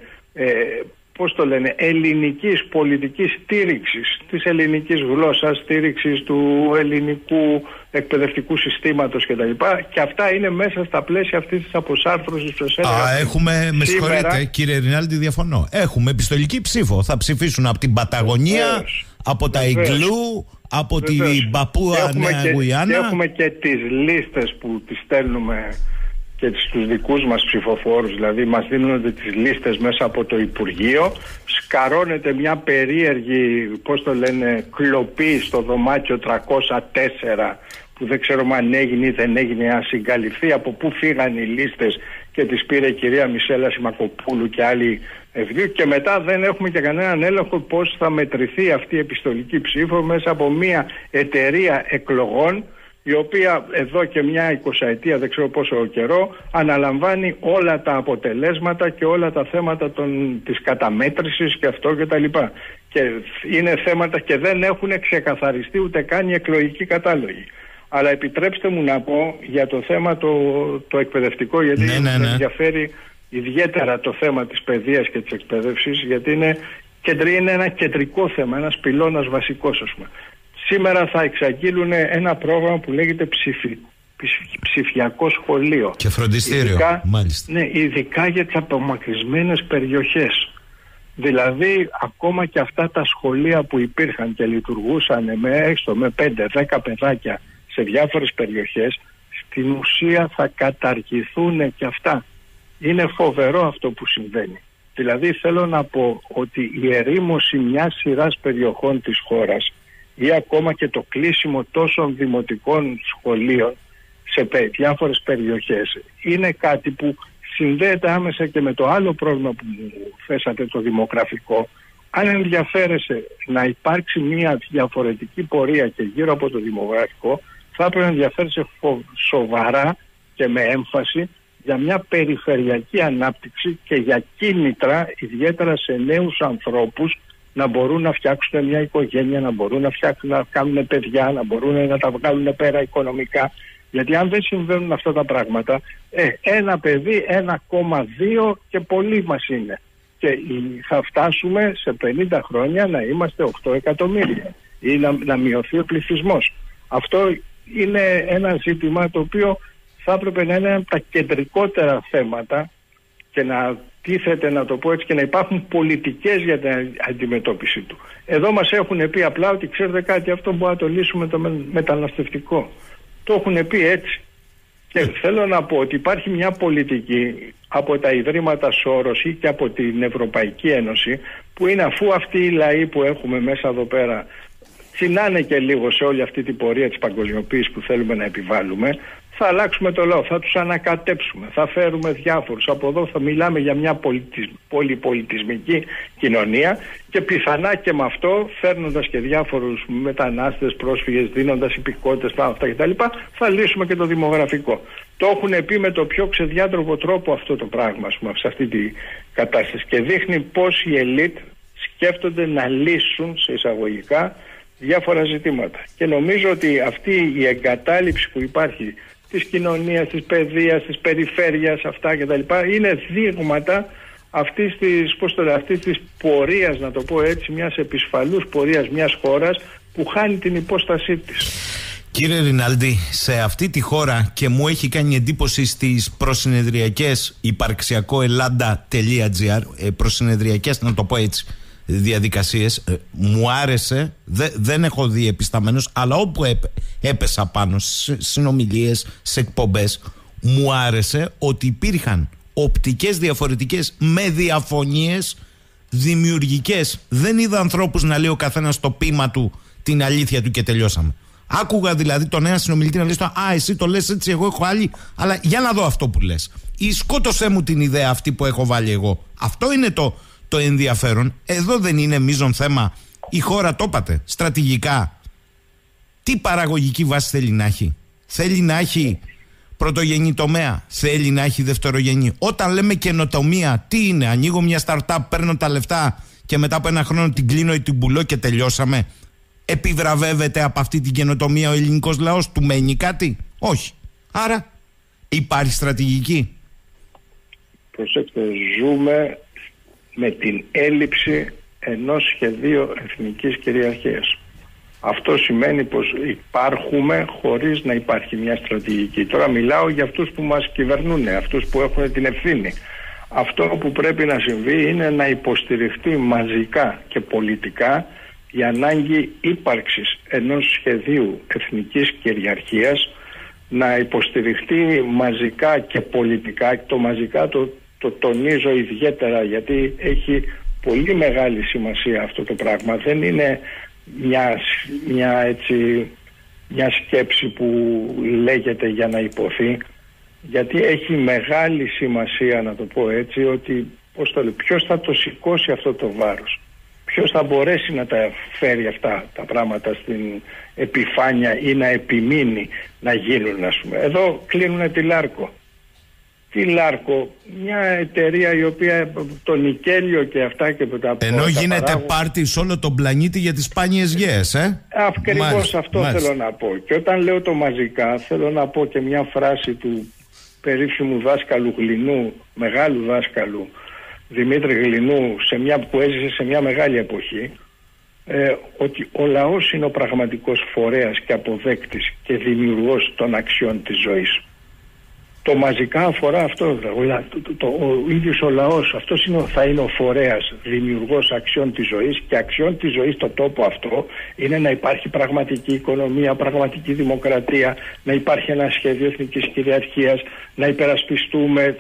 ελληνικής πολιτικής στήριξης της ελληνικής γλώσσας, στήριξης του ελληνικού εκπαιδευτικού συστήματος κτλ. Και αυτά είναι μέσα στα πλαίσια αυτής της αποσάρθρωσης που σας έλεγα. Έχουμε, με συγχωρείτε κύριε Ρινάλντι, διαφωνώ. Έχουμε επιστολική ψήφο. Θα ψηφίσουν από την Παταγωνία, από τα Ιγκλού, από την Παπούα Νέα Γουιάννα. Έχουμε και τις λίστες που τις στέλνουμε και στους δικούς μας ψηφοφόρους, δηλαδή μας δίνονται τις λίστες μέσα από το Υπουργείο, σκαρώνεται μια περίεργη, κλοπή στο δωμάτιο 304 που δεν ξέρουμε αν έγινε ή δεν έγινε, αν συγκαλυφθεί, από πού φύγαν οι λίστες και τις πήρε η κυρία Μισέλα Σιμακοπούλου και άλλοι ευγείου, και μετά δεν έχουμε και κανέναν έλεγχο πώς θα μετρηθεί αυτή η επιστολική ψήφο μέσα από μια εταιρεία εκλογών, η οποία εδώ και μια 20ετία, δεν ξέρω πόσο καιρό, αναλαμβάνει όλα τα αποτελέσματα και όλα τα θέματα της καταμέτρησης και αυτό και τα λοιπά. Και είναι θέματα και δεν έχουν ξεκαθαριστεί ούτε καν οι εκλογικοί κατάλογοι. Αλλά επιτρέψτε μου να πω για το θέμα το εκπαιδευτικό, γιατί με ενδιαφέρει ιδιαίτερα το θέμα της παιδείας και της εκπαίδευσης, γιατί είναι ένα κεντρικό θέμα, ένας πυλώνας βασικός, ας πούμε. Σήμερα θα εξαγγείλουν ένα πρόγραμμα που λέγεται ψηφιακό σχολείο. Και φροντιστήριο, μάλιστα. Ναι, ειδικά για τις απομακρυσμένες περιοχές. Δηλαδή, ακόμα και αυτά τα σχολεία που υπήρχαν και λειτουργούσαν με 5-10 παιδάκια σε διάφορες περιοχές, στην ουσία θα καταργηθούν και αυτά. Είναι φοβερό αυτό που συμβαίνει. Δηλαδή, θέλω να πω ότι η ερήμωση μιας σειράς περιοχών της χώρας ή ακόμα και το κλείσιμο τόσων δημοτικών σχολείων σε διάφορες περιοχές είναι κάτι που συνδέεται άμεσα και με το άλλο πρόβλημα που μου θέσατε, το δημογραφικό. Αν ενδιαφέρεσαι να υπάρξει μια διαφορετική πορεία και γύρω από το δημογραφικό, θα πρέπει να ενδιαφέρεσαι σοβαρά και με έμφαση για μια περιφερειακή ανάπτυξη και για κίνητρα ιδιαίτερα σε νέους ανθρώπους να μπορούν να φτιάξουν μια οικογένεια, να μπορούν να κάνουν παιδιά, να μπορούν να τα βγάλουν πέρα οικονομικά. Γιατί αν δεν συμβαίνουν αυτά τα πράγματα, ένα παιδί, 1,2 και πολύ μας είναι. Και θα φτάσουμε σε 50 χρόνια να είμαστε 8 εκατομμύρια ή να μειωθεί ο πληθυσμός. Αυτό είναι ένα ζήτημα το οποίο θα έπρεπε να είναι από τα κεντρικότερα θέματα και να τίθεται, να το πω έτσι, και να υπάρχουν πολιτικές για την αντιμετώπιση του. Εδώ μας έχουν πει απλά ότι ξέρετε κάτι, αυτό μπορεί να το λύσουμε το μεταναστευτικό. Το έχουν πει έτσι. Και θέλω να πω ότι υπάρχει μια πολιτική από τα Ιδρύματα Σόρος ή και από την Ευρωπαϊκή Ένωση, που είναι, αφού αυτοί οι λαοί που έχουμε μέσα εδώ πέρα τσινάνε και λίγο σε όλη αυτή την πορεία της παγκοσμιοποίησης που θέλουμε να επιβάλλουμε, θα αλλάξουμε το λαό, θα τους ανακατέψουμε, θα φέρουμε διάφορους. Από εδώ θα μιλάμε για μια πολυπολιτισμική κοινωνία και πιθανά και με αυτό, φέρνοντας και διάφορους μετανάστες, πρόσφυγες, δίνοντας υπηκότητες, αυτά κτλ., θα λύσουμε και το δημογραφικό. Το έχουν πει με το πιο ξεδιάτροπο τρόπο αυτό το πράγμα, ας πούμε, σε αυτή τη κατάσταση. Και δείχνει πώς οι ελίτ σκέφτονται να λύσουν, σε εισαγωγικά, διάφορα ζητήματα. Και νομίζω ότι αυτή η εγκατάλειψη που υπάρχει της κοινωνίας, της παιδείας, της περιφέρειας, αυτά κτλ., είναι δείγματα αυτής της πορείας, να το πω έτσι, μιας επισφαλούς πορείας μιας χώρας που χάνει την υπόστασή της. Κύριε Ρινάλντι, σε αυτή τη χώρα, και μου έχει κάνει εντύπωση στις προσυνεδριακές υπαρξιακοελλάντα.gr, προσυνεδριακές, να το πω έτσι, διαδικασίες, μου άρεσε, δεν έχω δει επισταμένος, αλλά όπου έπεσα πάνω σε συνομιλίες, σε εκπομπές, μου άρεσε ότι υπήρχαν οπτικές διαφορετικές με διαφωνίες δημιουργικές. Δεν είδα ανθρώπους να λέει ο καθένας το ποίημα του, την αλήθεια του και τελειώσαμε. Άκουγα δηλαδή τον ένα συνομιλητή να λέει εσύ το λες έτσι, εγώ έχω άλλη, αλλά για να δω αυτό που λες, ή σκότωσέ μου την ιδέα αυτή που έχω βάλει εγώ. Αυτό είναι το ενδιαφέρον. Εδώ δεν είναι μείζον θέμα η χώρα, το είπατε, στρατηγικά, τι παραγωγική βάση θέλει να έχει? Θέλει να έχει πρωτογενή τομέα, θέλει να έχει δευτερογενή? Όταν λέμε καινοτομία, τι είναι? Ανοίγω μια startup, παίρνω τα λεφτά και μετά από ένα χρόνο την κλείνω ή την πουλώ και τελειώσαμε? Επιβραβεύεται από αυτή την καινοτομία ο ελληνικός λαός? Του μένει κάτι? Όχι. Άρα υπάρχει στρατηγική? Προσέξτε, ζούμε με την έλλειψη ενός σχεδίου εθνικής κυριαρχίας. Αυτό σημαίνει πως υπάρχουμε χωρίς να υπάρχει μια στρατηγική. Τώρα μιλάω για αυτούς που μας κυβερνούν, αυτούς που έχουν την ευθύνη. Αυτό που πρέπει να συμβεί είναι να υποστηριχτεί μαζικά και πολιτικά η ανάγκη ύπαρξης ενός σχεδίου εθνικής κυριαρχίας, να υποστηριχτεί μαζικά και πολιτικά. Το μαζικά το τονίζω ιδιαίτερα, γιατί έχει πολύ μεγάλη σημασία αυτό το πράγμα. Δεν είναι μια σκέψη που λέγεται για να υποθεί, γιατί έχει μεγάλη σημασία, να το πω έτσι, ότι ποιος θα το σηκώσει αυτό το βάρος, ποιος θα μπορέσει να τα φέρει αυτά τα πράγματα στην επιφάνεια ή να επιμείνει να γίνουν, ας πούμε. Εδώ κλείνουν τη Λάρκο. Τη Λάρκο, μια εταιρεία η οποία το νικέλιο και αυτά και τα ενώ γίνεται πάρτι σε όλο τον πλανήτη για τις σπάνιες γέες, Ακριβώς αυτό θέλω να πω. Και όταν λέω το μαζικά, θέλω να πω και μια φράση του περίφημου δάσκαλου Γλινού, μεγάλου δάσκαλου Δημήτρη Γλινού, που έζησε σε μια μεγάλη εποχή, ότι ο λαός είναι ο πραγματικός φορέας και αποδέκτης και δημιουργός των αξιών της ζωής. Το μαζικά αφορά αυτό, ο ίδιος ο λαός, αυτός θα είναι ο φορέας, δημιουργός αξιών της ζωής, και αξιών της ζωής στο τόπο αυτό είναι να υπάρχει πραγματική οικονομία, πραγματική δημοκρατία, να υπάρχει ένα σχέδιο εθνικής κυριαρχίας, να υπερασπιστούμε,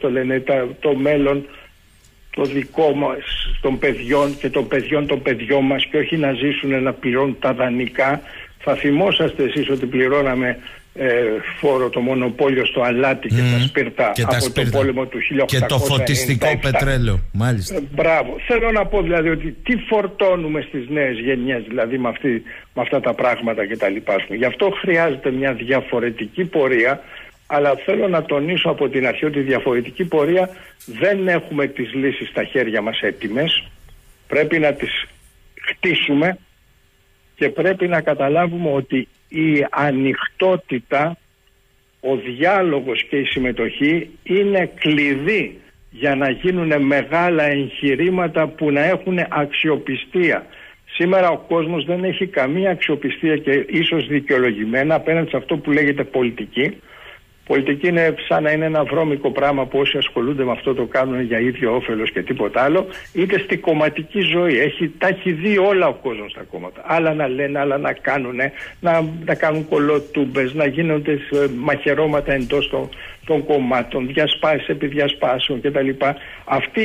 το μέλλον το δικό μας, των παιδιών και των παιδιών των παιδιών μας, και όχι να ζήσουν να πληρώνουν τα δανεικά. Θα θυμόσαστε εσείς ότι πληρώναμε φόρο το μονοπόλιο στο αλάτι και τα σπίρτα από τον πόλεμο του 1897. Και το φωτιστικό πετρέλαιο, μάλιστα. Μπράβο. Θέλω να πω δηλαδή ότι τι φορτώνουμε στις νέες γενιές, δηλαδή με αυτά τα πράγματα κτλ. Γι' αυτό χρειάζεται μια διαφορετική πορεία, αλλά θέλω να τονίσω από την αρχή ότι η διαφορετική πορεία δεν έχουμε τις λύσεις στα χέρια μας έτοιμες. Πρέπει να τις χτίσουμε και πρέπει να καταλάβουμε ότι η ανοιχτότητα, ο διάλογος και η συμμετοχή είναι κλειδί για να γίνουν μεγάλα εγχειρήματα που να έχουν αξιοπιστία. Σήμερα ο κόσμος δεν έχει καμία αξιοπιστία, και ίσως δικαιολογημένα, απέναντι σε αυτό που λέγεται πολιτική. Πολιτική είναι σαν να είναι ένα βρώμικο πράγμα που όσοι ασχολούνται με αυτό το κάνουν για ίδιο όφελος και τίποτα άλλο, είτε στη κομματική ζωή. Τα έχει δει όλα ο κόσμος στα κόμματα. Άλλα να λένε, άλλα να κάνουν, να κάνουν κολοτούμπες, να γίνονται μαχαιρώματα εντός των κομμάτων, διασπάσεις επί διασπάσεων κτλ. Αυτή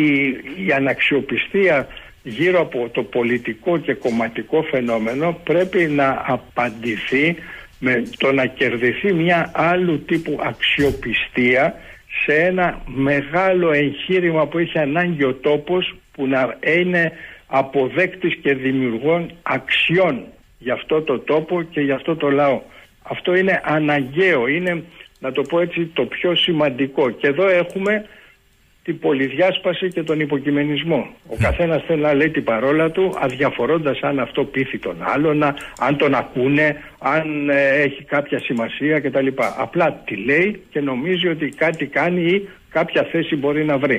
η αναξιοπιστία γύρω από το πολιτικό και κομματικό φαινόμενο πρέπει να απαντηθεί με το να κερδιθεί μια άλλου τύπου αξιοπιστία σε ένα μεγάλο εγχείρημα που έχει ανάγκη ο τόπος, που να είναι αποδέκτης και δημιουργών αξιών για αυτό το τόπο και για αυτό το λαό. Αυτό είναι αναγκαίο, είναι, να το πω έτσι, το πιο σημαντικό. Και εδώ έχουμε την πολυδιάσπαση και τον υποκειμενισμό. Ο καθένας θέλει να λέει την παρόλα του, αδιαφορώντας αν αυτό πείθει τον άλλον, αν τον ακούνε, αν έχει κάποια σημασία κτλ. Απλά τη λέει και νομίζει ότι κάτι κάνει ή κάποια θέση μπορεί να βρει.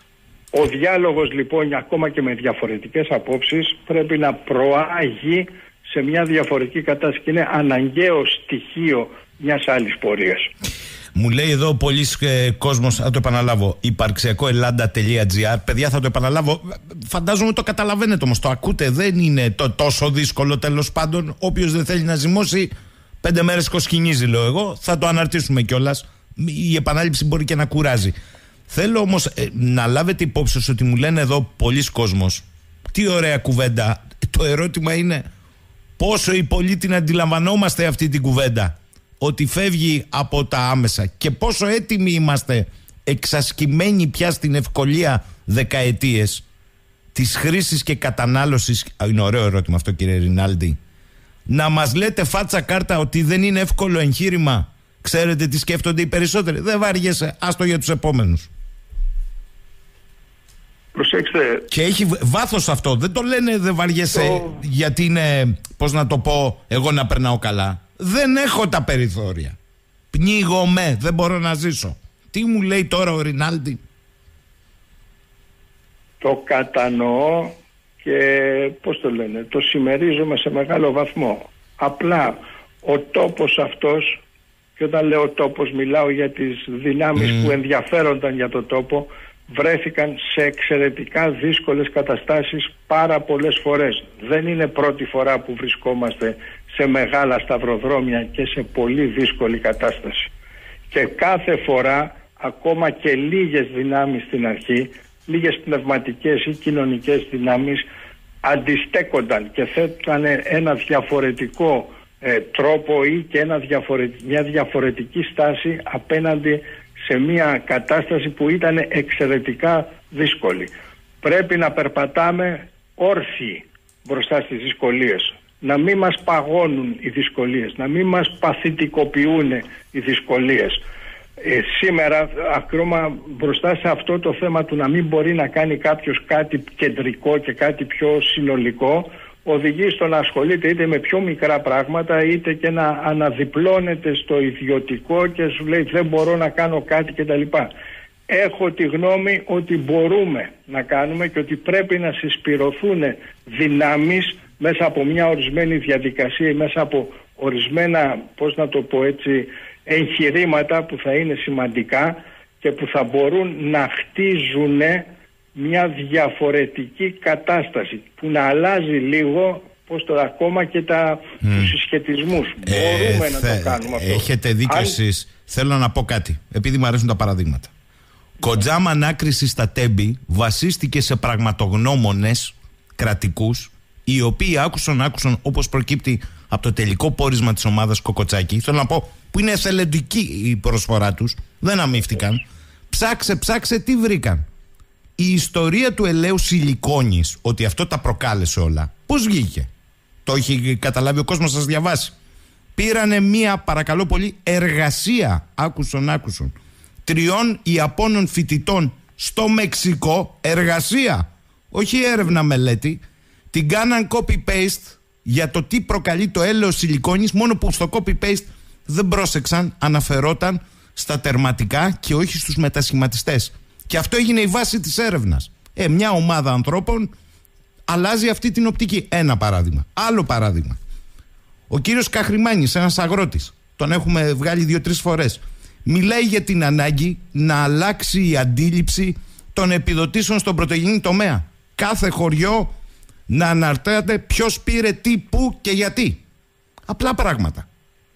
Ο διάλογος λοιπόν, ακόμα και με διαφορετικές απόψεις, πρέπει να προάγει σε μια διαφορετική κατάσταση και είναι αναγκαίο στοιχείο μιας άλλης πορείας. Μου λέει εδώ πολλοί κόσμος, θα το επαναλάβω, υπαρξιακό.Ελλάδα.gr. Παιδιά, θα το επαναλάβω. Φαντάζομαι το καταλαβαίνετε όμως, το ακούτε. Δεν είναι το τόσο δύσκολο, τέλος πάντων. Όποιος δεν θέλει να ζυμώσει, 5 μέρες κοσκινίζει, λέω εγώ. Θα το αναρτήσουμε κιόλας. Η επανάληψη μπορεί και να κουράζει. Θέλω όμως να λάβετε υπόψη σας ότι μου λένε εδώ πολλοί κόσμος. Τι ωραία κουβέντα. Το ερώτημα είναι πόσο οι πολλοί την αντιλαμβανόμαστε αυτή την κουβέντα, ότι φεύγει από τα άμεσα, και πόσο έτοιμοι είμαστε, εξασκημένοι πια στην ευκολία δεκαετίες της χρήσης και κατανάλωσης. Είναι ωραίο ερώτημα αυτό, κύριε Ρινάλντι. Να μας λέτε φάτσα κάρτα ότι δεν είναι εύκολο εγχείρημα. Ξέρετε τι σκέφτονται οι περισσότεροι? Δεν βαριέσαι, άστο για τους επόμενους. Προσέξτε. Και έχει βάθος αυτό. Δεν το λένε δεν βαριέσαι γιατί είναι, πώς να το πω, εγώ να περνάω καλά. Δεν έχω τα περιθώρια. Πνίγομαι, δεν μπορώ να ζήσω. Τι μου λέει τώρα ο Ρινάλντι? Το κατανοώ και πώς το λένε, το συμμερίζομαι σε μεγάλο βαθμό. Απλά ο τόπος αυτός, και όταν λέω τόπος μιλάω για τις δυνάμεις που ενδιαφέρονταν για το τόπο, βρέθηκαν σε εξαιρετικά δύσκολες καταστάσεις πάρα πολλές φορές. Δεν είναι πρώτη φορά που βρισκόμαστε σε μεγάλα σταυροδρόμια και σε πολύ δύσκολη κατάσταση. Και κάθε φορά, ακόμα και λίγες δυνάμεις στην αρχή, λίγες πνευματικές ή κοινωνικές δυνάμεις, αντιστέκονταν και θέτουν ένα διαφορετικό τρόπο ή και μια διαφορετική στάση απέναντι σε μια κατάσταση που ήταν εξαιρετικά δύσκολη. Πρέπει να περπατάμε όρθιοι μπροστά στις δυσκολίες. Να μην μας παγώνουν οι δυσκολίες, να μην μας παθητικοποιούν οι δυσκολίες. Σήμερα ακόμα μπροστά σε αυτό το θέμα του να μην μπορεί να κάνει κάποιος κάτι κεντρικό και κάτι πιο συνολικό, οδηγεί στο να ασχολείται είτε με πιο μικρά πράγματα είτε και να αναδιπλώνεται στο ιδιωτικό και σου λέει δεν μπορώ να κάνω κάτι κτλ. Έχω τη γνώμη ότι μπορούμε να κάνουμε και ότι πρέπει να συσπηρωθούν δυνάμεις μέσα από μια ορισμένη διαδικασία ή μέσα από ορισμένα, πώς να το πω έτσι, εγχειρήματα που θα είναι σημαντικά και που θα μπορούν να χτίζουν μια διαφορετική κατάσταση που να αλλάζει λίγο ακόμα και τους συσχετισμούς. Μπορούμε να το κάνουμε αυτό. Έχετε δίκιο εσείς. Θέλω να πω κάτι, επειδή μου αρέσουν τα παραδείγματα. Κοντζάμα ανάκριση στα Τέμπη βασίστηκε σε πραγματογνώμονες κρατικούς, οι οποίοι άκουσαν όπως προκύπτει από το τελικό πόρισμα της ομάδας Κοκοτσάκη. Θέλω να πω που είναι εθελοντική η προσφορά τους, δεν αμύφθηκαν. Ψάξε τι βρήκαν. Η ιστορία του ελαίου Σιλικόνης, ότι αυτό τα προκάλεσε όλα, πώς βγήκε? Το έχει καταλάβει ο κόσμος, σας διαβάσει? Πήρανε μία, παρακαλώ πολύ, εργασία, άκουσον, 3 Ιαπώνων φοιτητών στο Μεξικό, εργασία, όχι έρευνα μελέτη, την κάναν copy-paste για το τι προκαλεί το έλαιος Σιλικόνης, μόνο που στο copy-paste δεν πρόσεξαν, αναφερόταν στα τερματικά και όχι στους μετασχηματιστές. Και αυτό έγινε η βάση της έρευνας. Μια ομάδα ανθρώπων αλλάζει αυτή την οπτική. Ένα παράδειγμα. Άλλο παράδειγμα. Ο κύριος Καχρημάνης, ένας αγρότης, τον έχουμε βγάλει 2-3 φορές, μιλάει για την ανάγκη να αλλάξει η αντίληψη των επιδοτήσεων στον πρωτογενή τομέα. Κάθε χωριό να αναρτάται ποιος πήρε τι, πού και γιατί. Απλά πράγματα.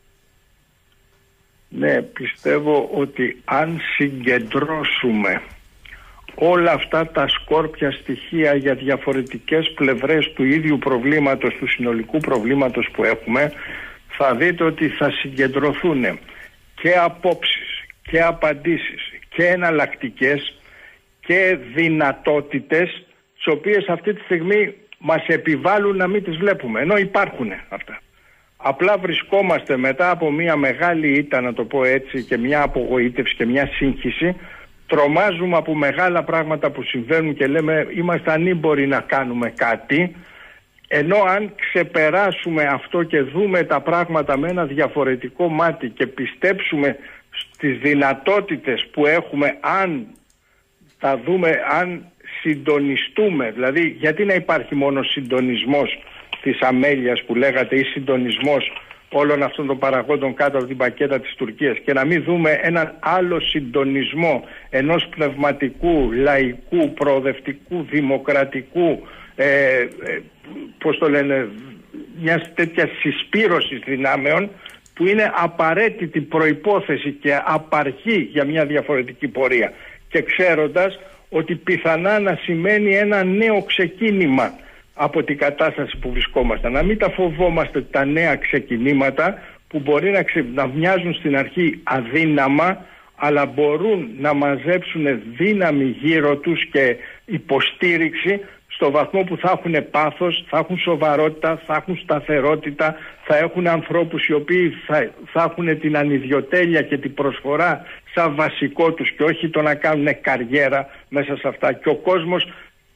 Ναι, πιστεύω ότι αν συγκεντρώσουμε όλα αυτά τα σκόρπια στοιχεία για διαφορετικές πλευρές του ίδιου προβλήματος, του συνολικού προβλήματος που έχουμε, θα δείτε ότι θα συγκεντρωθούν και απόψεις και απαντήσεις και εναλλακτικές και δυνατότητες, τις οποίες αυτή τη στιγμή μας επιβάλλουν να μην τις βλέπουμε, ενώ υπάρχουν αυτά. Απλά βρισκόμαστε μετά από μια μεγάλη ήττα, να το πω έτσι, και μια απογοήτευση και μια σύγχυση. Τρομάζουμε από μεγάλα πράγματα που συμβαίνουν και λέμε είμαστε ανήμποροι να κάνουμε κάτι, ενώ αν ξεπεράσουμε αυτό και δούμε τα πράγματα με ένα διαφορετικό μάτι και πιστέψουμε στις δυνατότητες που έχουμε, αν τα δούμε, αν συντονιστούμε, δηλαδή γιατί να υπάρχει μόνο συντονισμός της αμέλειας που λέγατε ή συντονισμός όλων αυτών των παραγόντων κάτω από την πακέτα της Τουρκίας και να μην δούμε έναν άλλο συντονισμό ενός πνευματικού, λαϊκού, προοδευτικού, δημοκρατικού, πώς το λένε, μιας τέτοιας συσπήρωσης δυνάμεων που είναι απαραίτητη προϋπόθεση και απαρχή για μια διαφορετική πορεία, και ξέροντας ότι πιθανά να σημαίνει ένα νέο ξεκίνημα από την κατάσταση που βρισκόμαστε. Να μην τα φοβόμαστε τα νέα ξεκινήματα που μπορεί να μοιάζουν στην αρχή αδύναμα, αλλά μπορούν να μαζέψουν δύναμη γύρω τους και υποστήριξη στο βαθμό που θα έχουν πάθος, θα έχουν σοβαρότητα, θα έχουν σταθερότητα, θα έχουν ανθρώπους οι οποίοι θα έχουν την ανιδιοτέλεια και την προσφορά σαν βασικό τους και όχι το να κάνουν καριέρα μέσα σε αυτά. Και ο κόσμος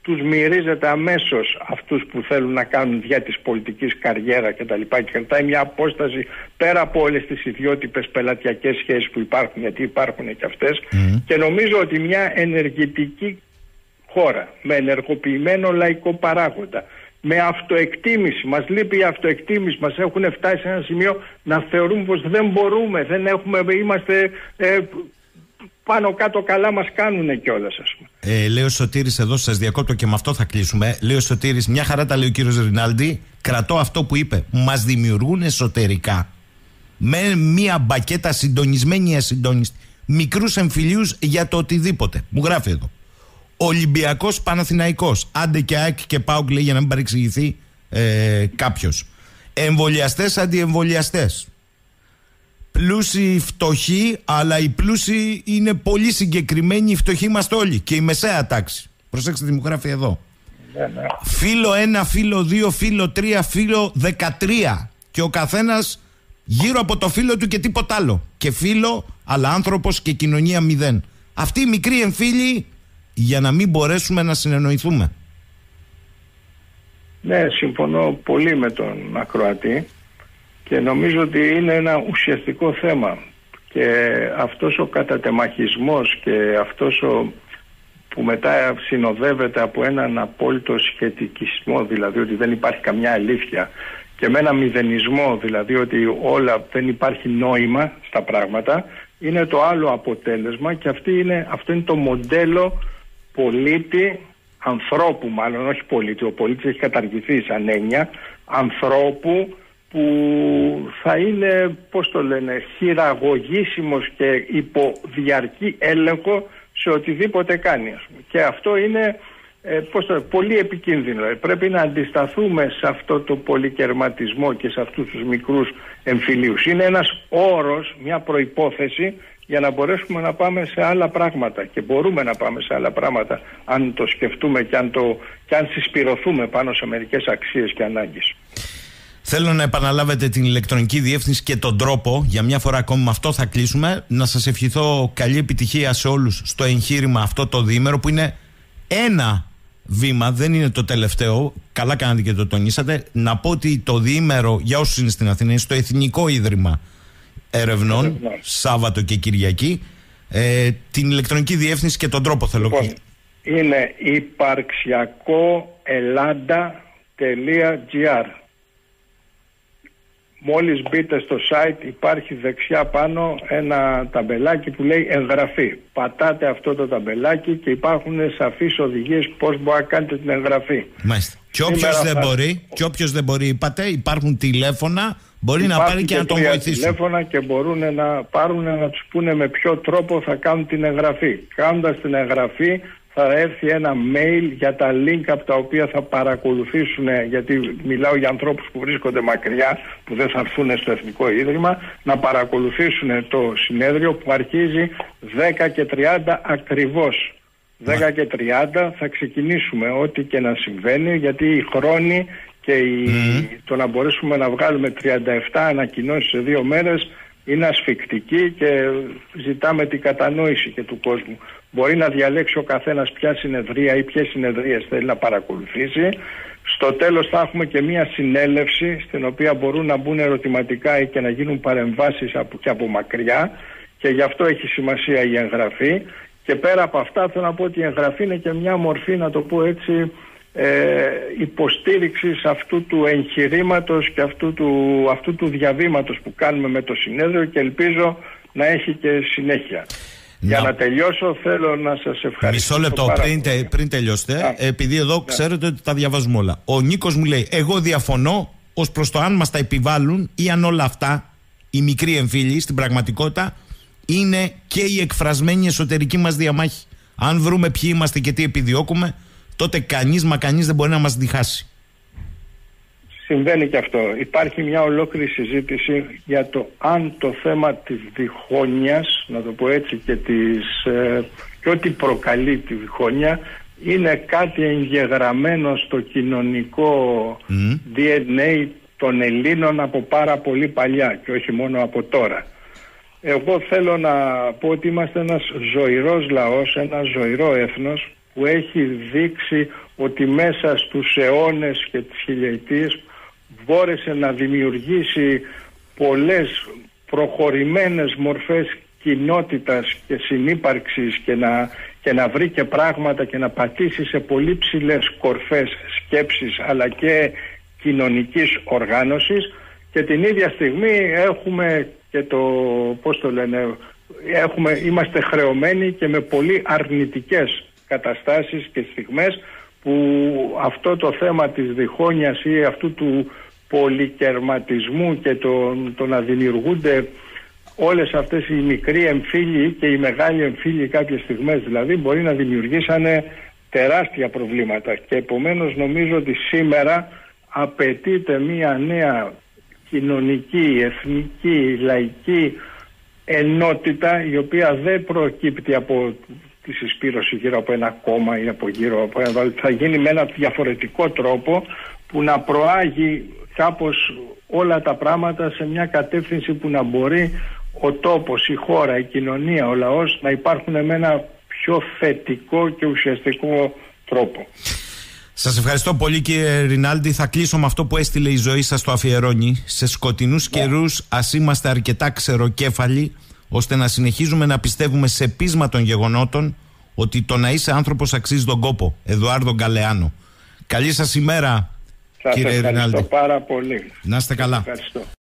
τους μυρίζεται αμέσως αυτούς που θέλουν να κάνουν δια της πολιτικής καριέρα κτλ. Και κρατάει μια απόσταση πέρα από όλες τις ιδιότυπες πελατειακές σχέσεις που υπάρχουν, γιατί υπάρχουν και αυτές. Και νομίζω ότι μια ενεργητική χώρα με ενεργοποιημένο λαϊκό παράγοντα, με αυτοεκτίμηση, μας λείπει η αυτοεκτίμηση, μας έχουν φτάσει σε ένα σημείο να θεωρούμε πως δεν μπορούμε, δεν έχουμε, είμαστε πάνω κάτω καλά μας κάνουνε κιόλας, ας πούμε. Λέει ο Σωτήρης εδώ, σας διακόπτω και με αυτό θα κλείσουμε. Λέει ο Σωτήρης, μια χαρά τα λέει ο κύριος Ρινάλντι, κρατώ αυτό που είπε, μας δημιουργούν εσωτερικά με μια μπακέτα συντονισμένη ασυντόνιστη μικρούς εμφυλίους για το οτιδήποτε. Μου γράφει εδώ. Ολυμπιακός Παναθηναϊκός. Άντε και ΑΕΚ και ΠΑΟΚ, λέει, για να μην παρεξηγηθεί κάποιος. Εμβολιαστές, αντιεμβολιαστές. Πλούσιοι, φτωχοί, αλλά οι πλούσιοι είναι πολύ συγκεκριμένοι. Οι φτωχοί είμαστε όλοι. Και η μεσαία τάξη. Προσέξτε τι μου γράφει εδώ. Φύλλο 1, φύλλο 2, φύλλο 3, φύλλο 13. Και ο καθένας γύρω από το φύλλο του και τίποτα άλλο. Και φύλλο, αλλά άνθρωπος και κοινωνία 0. Αυτοί οι μικροί εμφύλοι, για να μην μπορέσουμε να συνεννοηθούμε. Ναι, συμφωνώ πολύ με τον ακροατή και νομίζω ότι είναι ένα ουσιαστικό θέμα. Και αυτός ο κατατεμαχισμός και αυτός που μετά συνοδεύεται από έναν απόλυτο σχετικισμό, δηλαδή ότι δεν υπάρχει καμιά αλήθεια, και με ένα μηδενισμό, δηλαδή ότι δεν υπάρχει νόημα στα πράγματα, είναι το άλλο αποτέλεσμα. Και αυτό είναι το μοντέλο πολίτη, ανθρώπου μάλλον, όχι πολίτη, ο πολίτης έχει καταργηθεί σαν έννοια, ανθρώπου που θα είναι, πώς το λένε, χειραγωγήσιμος και υποδιαρκή έλεγχο σε οτιδήποτε κάνει, ας πούμε. Και αυτό είναι πολύ επικίνδυνο. Πρέπει να αντισταθούμε σε αυτό το πολυκερματισμό και σε αυτούς τους μικρούς εμφυλίους. Είναι ένας όρος, μια προϋπόθεση για να μπορέσουμε να πάμε σε άλλα πράγματα, και μπορούμε να πάμε σε άλλα πράγματα αν το σκεφτούμε και αν συσπηρωθούμε πάνω σε μερικές αξίες και ανάγκες. Θέλω να επαναλάβετε την ηλεκτρονική διεύθυνση και τον τρόπο. Για μια φορά ακόμη με αυτό θα κλείσουμε. Να σας ευχηθώ καλή επιτυχία σε όλους στο εγχείρημα αυτό το διήμερο, που είναι ένα βήμα, δεν είναι το τελευταίο. Καλά κάνατε και το τονίσατε. Να πω ότι το διήμερο, για όσους είναι στην Αθήνα, είναι στο Εθνικό Ίδρυμα Ερευνών, Σάββατο και Κυριακή. Την ηλεκτρονική διεύθυνση και τον τρόπο θέλω. Λοιπόν, είναι υπαρξιακοελλάντα.gr. Μόλις μπείτε στο site υπάρχει δεξιά πάνω ένα ταμπελάκι που λέει εγγραφή. Πατάτε αυτό το ταμπελάκι και υπάρχουν σαφείς οδηγίες πώς μπορεί να κάνετε την εγγραφή. Μάλιστα. Και όποιος δεν μπορεί, είπατε, υπάρχουν τηλέφωνα, μπορεί να πάρει και να τον βοηθήσει. Τηλέφωνα και μπορούν να πάρουν, να τους πούνε με ποιο τρόπο θα κάνουν την εγγραφή. Κάνοντας την εγγραφή θα έρθει ένα mail για τα link από τα οποία θα παρακολουθήσουν, γιατί μιλάω για ανθρώπους που βρίσκονται μακριά, που δεν θα έρθουν στο Εθνικό Ίδρυμα, να παρακολουθήσουν το συνέδριο που αρχίζει 10:30 ακριβώς. 10:30 θα ξεκινήσουμε ό,τι και να συμβαίνει, γιατί οι χρόνοι και το να μπορέσουμε να βγάλουμε 37 ανακοινώσεις σε 2 μέρες είναι ασφικτική και ζητάμε την κατανόηση και του κόσμου. Μπορεί να διαλέξει ο καθένας ποια συνεδρία ή ποιες συνεδρίες θέλει να παρακολουθήσει. Στο τέλος θα έχουμε και μία συνέλευση στην οποία μπορούν να μπουν ερωτηματικά ή και να γίνουν παρεμβάσεις και από μακριά, και γι' αυτό έχει σημασία η εγγραφή. Και πέρα από αυτά θέλω να πω ότι η εγγραφή είναι και μια μορφή, να το πω έτσι, υποστήριξης αυτού του εγχειρήματος και αυτού του διαβήματος που κάνουμε με το συνέδριο, και ελπίζω να έχει και συνέχεια. Για να τελειώσω θέλω να σας ευχαριστήσω. Μισό λεπτό πριν τελειώσετε, επειδή εδώ ξέρετε ότι τα διαβάζουμε όλα. Ο Νίκος μου λέει, εγώ διαφωνώ ως προς το αν μας τα επιβάλλουν ή αν όλα αυτά, οι μικροί εμφύλοι στην πραγματικότητα, είναι και η εκφρασμένη εσωτερική μας διαμάχη. Αν βρούμε ποιοι είμαστε και τι επιδιώκουμε, τότε κανείς δεν μπορεί να μας διχάσει. Συμβαίνει και αυτό. Υπάρχει μια ολόκληρη συζήτηση για το αν το θέμα της διχόνοιας, να το πω έτσι, και ό,τι προκαλεί τη διχόνοια είναι κάτι εγγεγραμμένο στο κοινωνικό DNA των Ελλήνων από πάρα πολύ παλιά και όχι μόνο από τώρα. Εγώ θέλω να πω ότι είμαστε ένας ζωηρός λαός, ένα ζωηρό έθνος, που έχει δείξει ότι μέσα στους αιώνες και τις χιλιετίες μπόρεσε να δημιουργήσει πολλές προχωρημένες μορφές κοινότητας και συνύπαρξης και να βρει και πράγματα και να πατήσει σε πολύ ψηλές κορφές σκέψης αλλά και κοινωνικής οργάνωσης, και την ίδια στιγμή έχουμε και είμαστε χρεωμένοι και με πολύ αρνητικές καταστάσεις και στιγμές που αυτό το θέμα της διχόνοιας ή αυτού του πολυκερματισμού και το να δημιουργούνται όλες αυτές οι μικροί εμφύλοι και οι μεγάλοι εμφύλοι κάποιες στιγμές δηλαδή μπορεί να δημιουργήσανε τεράστια προβλήματα, και επομένως νομίζω ότι σήμερα απαιτείται μια νέα κοινωνική, εθνική, λαϊκή ενότητα, η οποία δεν προκύπτει από τη συσπήρωση γύρω από ένα κόμμα ή από γύρω από ένα, θα γίνει με ένα διαφορετικό τρόπο που να προάγει κάπως όλα τα πράγματα σε μια κατεύθυνση που να μπορεί ο τόπος, η χώρα, η κοινωνία, ο λαός να υπάρχουν με ένα πιο θετικό και ουσιαστικό τρόπο. Σας ευχαριστώ πολύ, κύριε Ρινάλντι. Θα κλείσω με αυτό που έστειλε η ζωή σας, το αφιερώνει. Σε σκοτεινούς καιρούς ας είμαστε αρκετά ξεροκέφαλοι ώστε να συνεχίζουμε να πιστεύουμε σε πείσμα των γεγονότων ότι το να είσαι άνθρωπος αξίζει τον κόπο. Εδουάρδο Γκαλεάνο. Καλή σας ημέρα, κύριε Ρινάλντι. Σας ευχαριστώ πάρα πολύ. Να είστε καλά. Ευχαριστώ.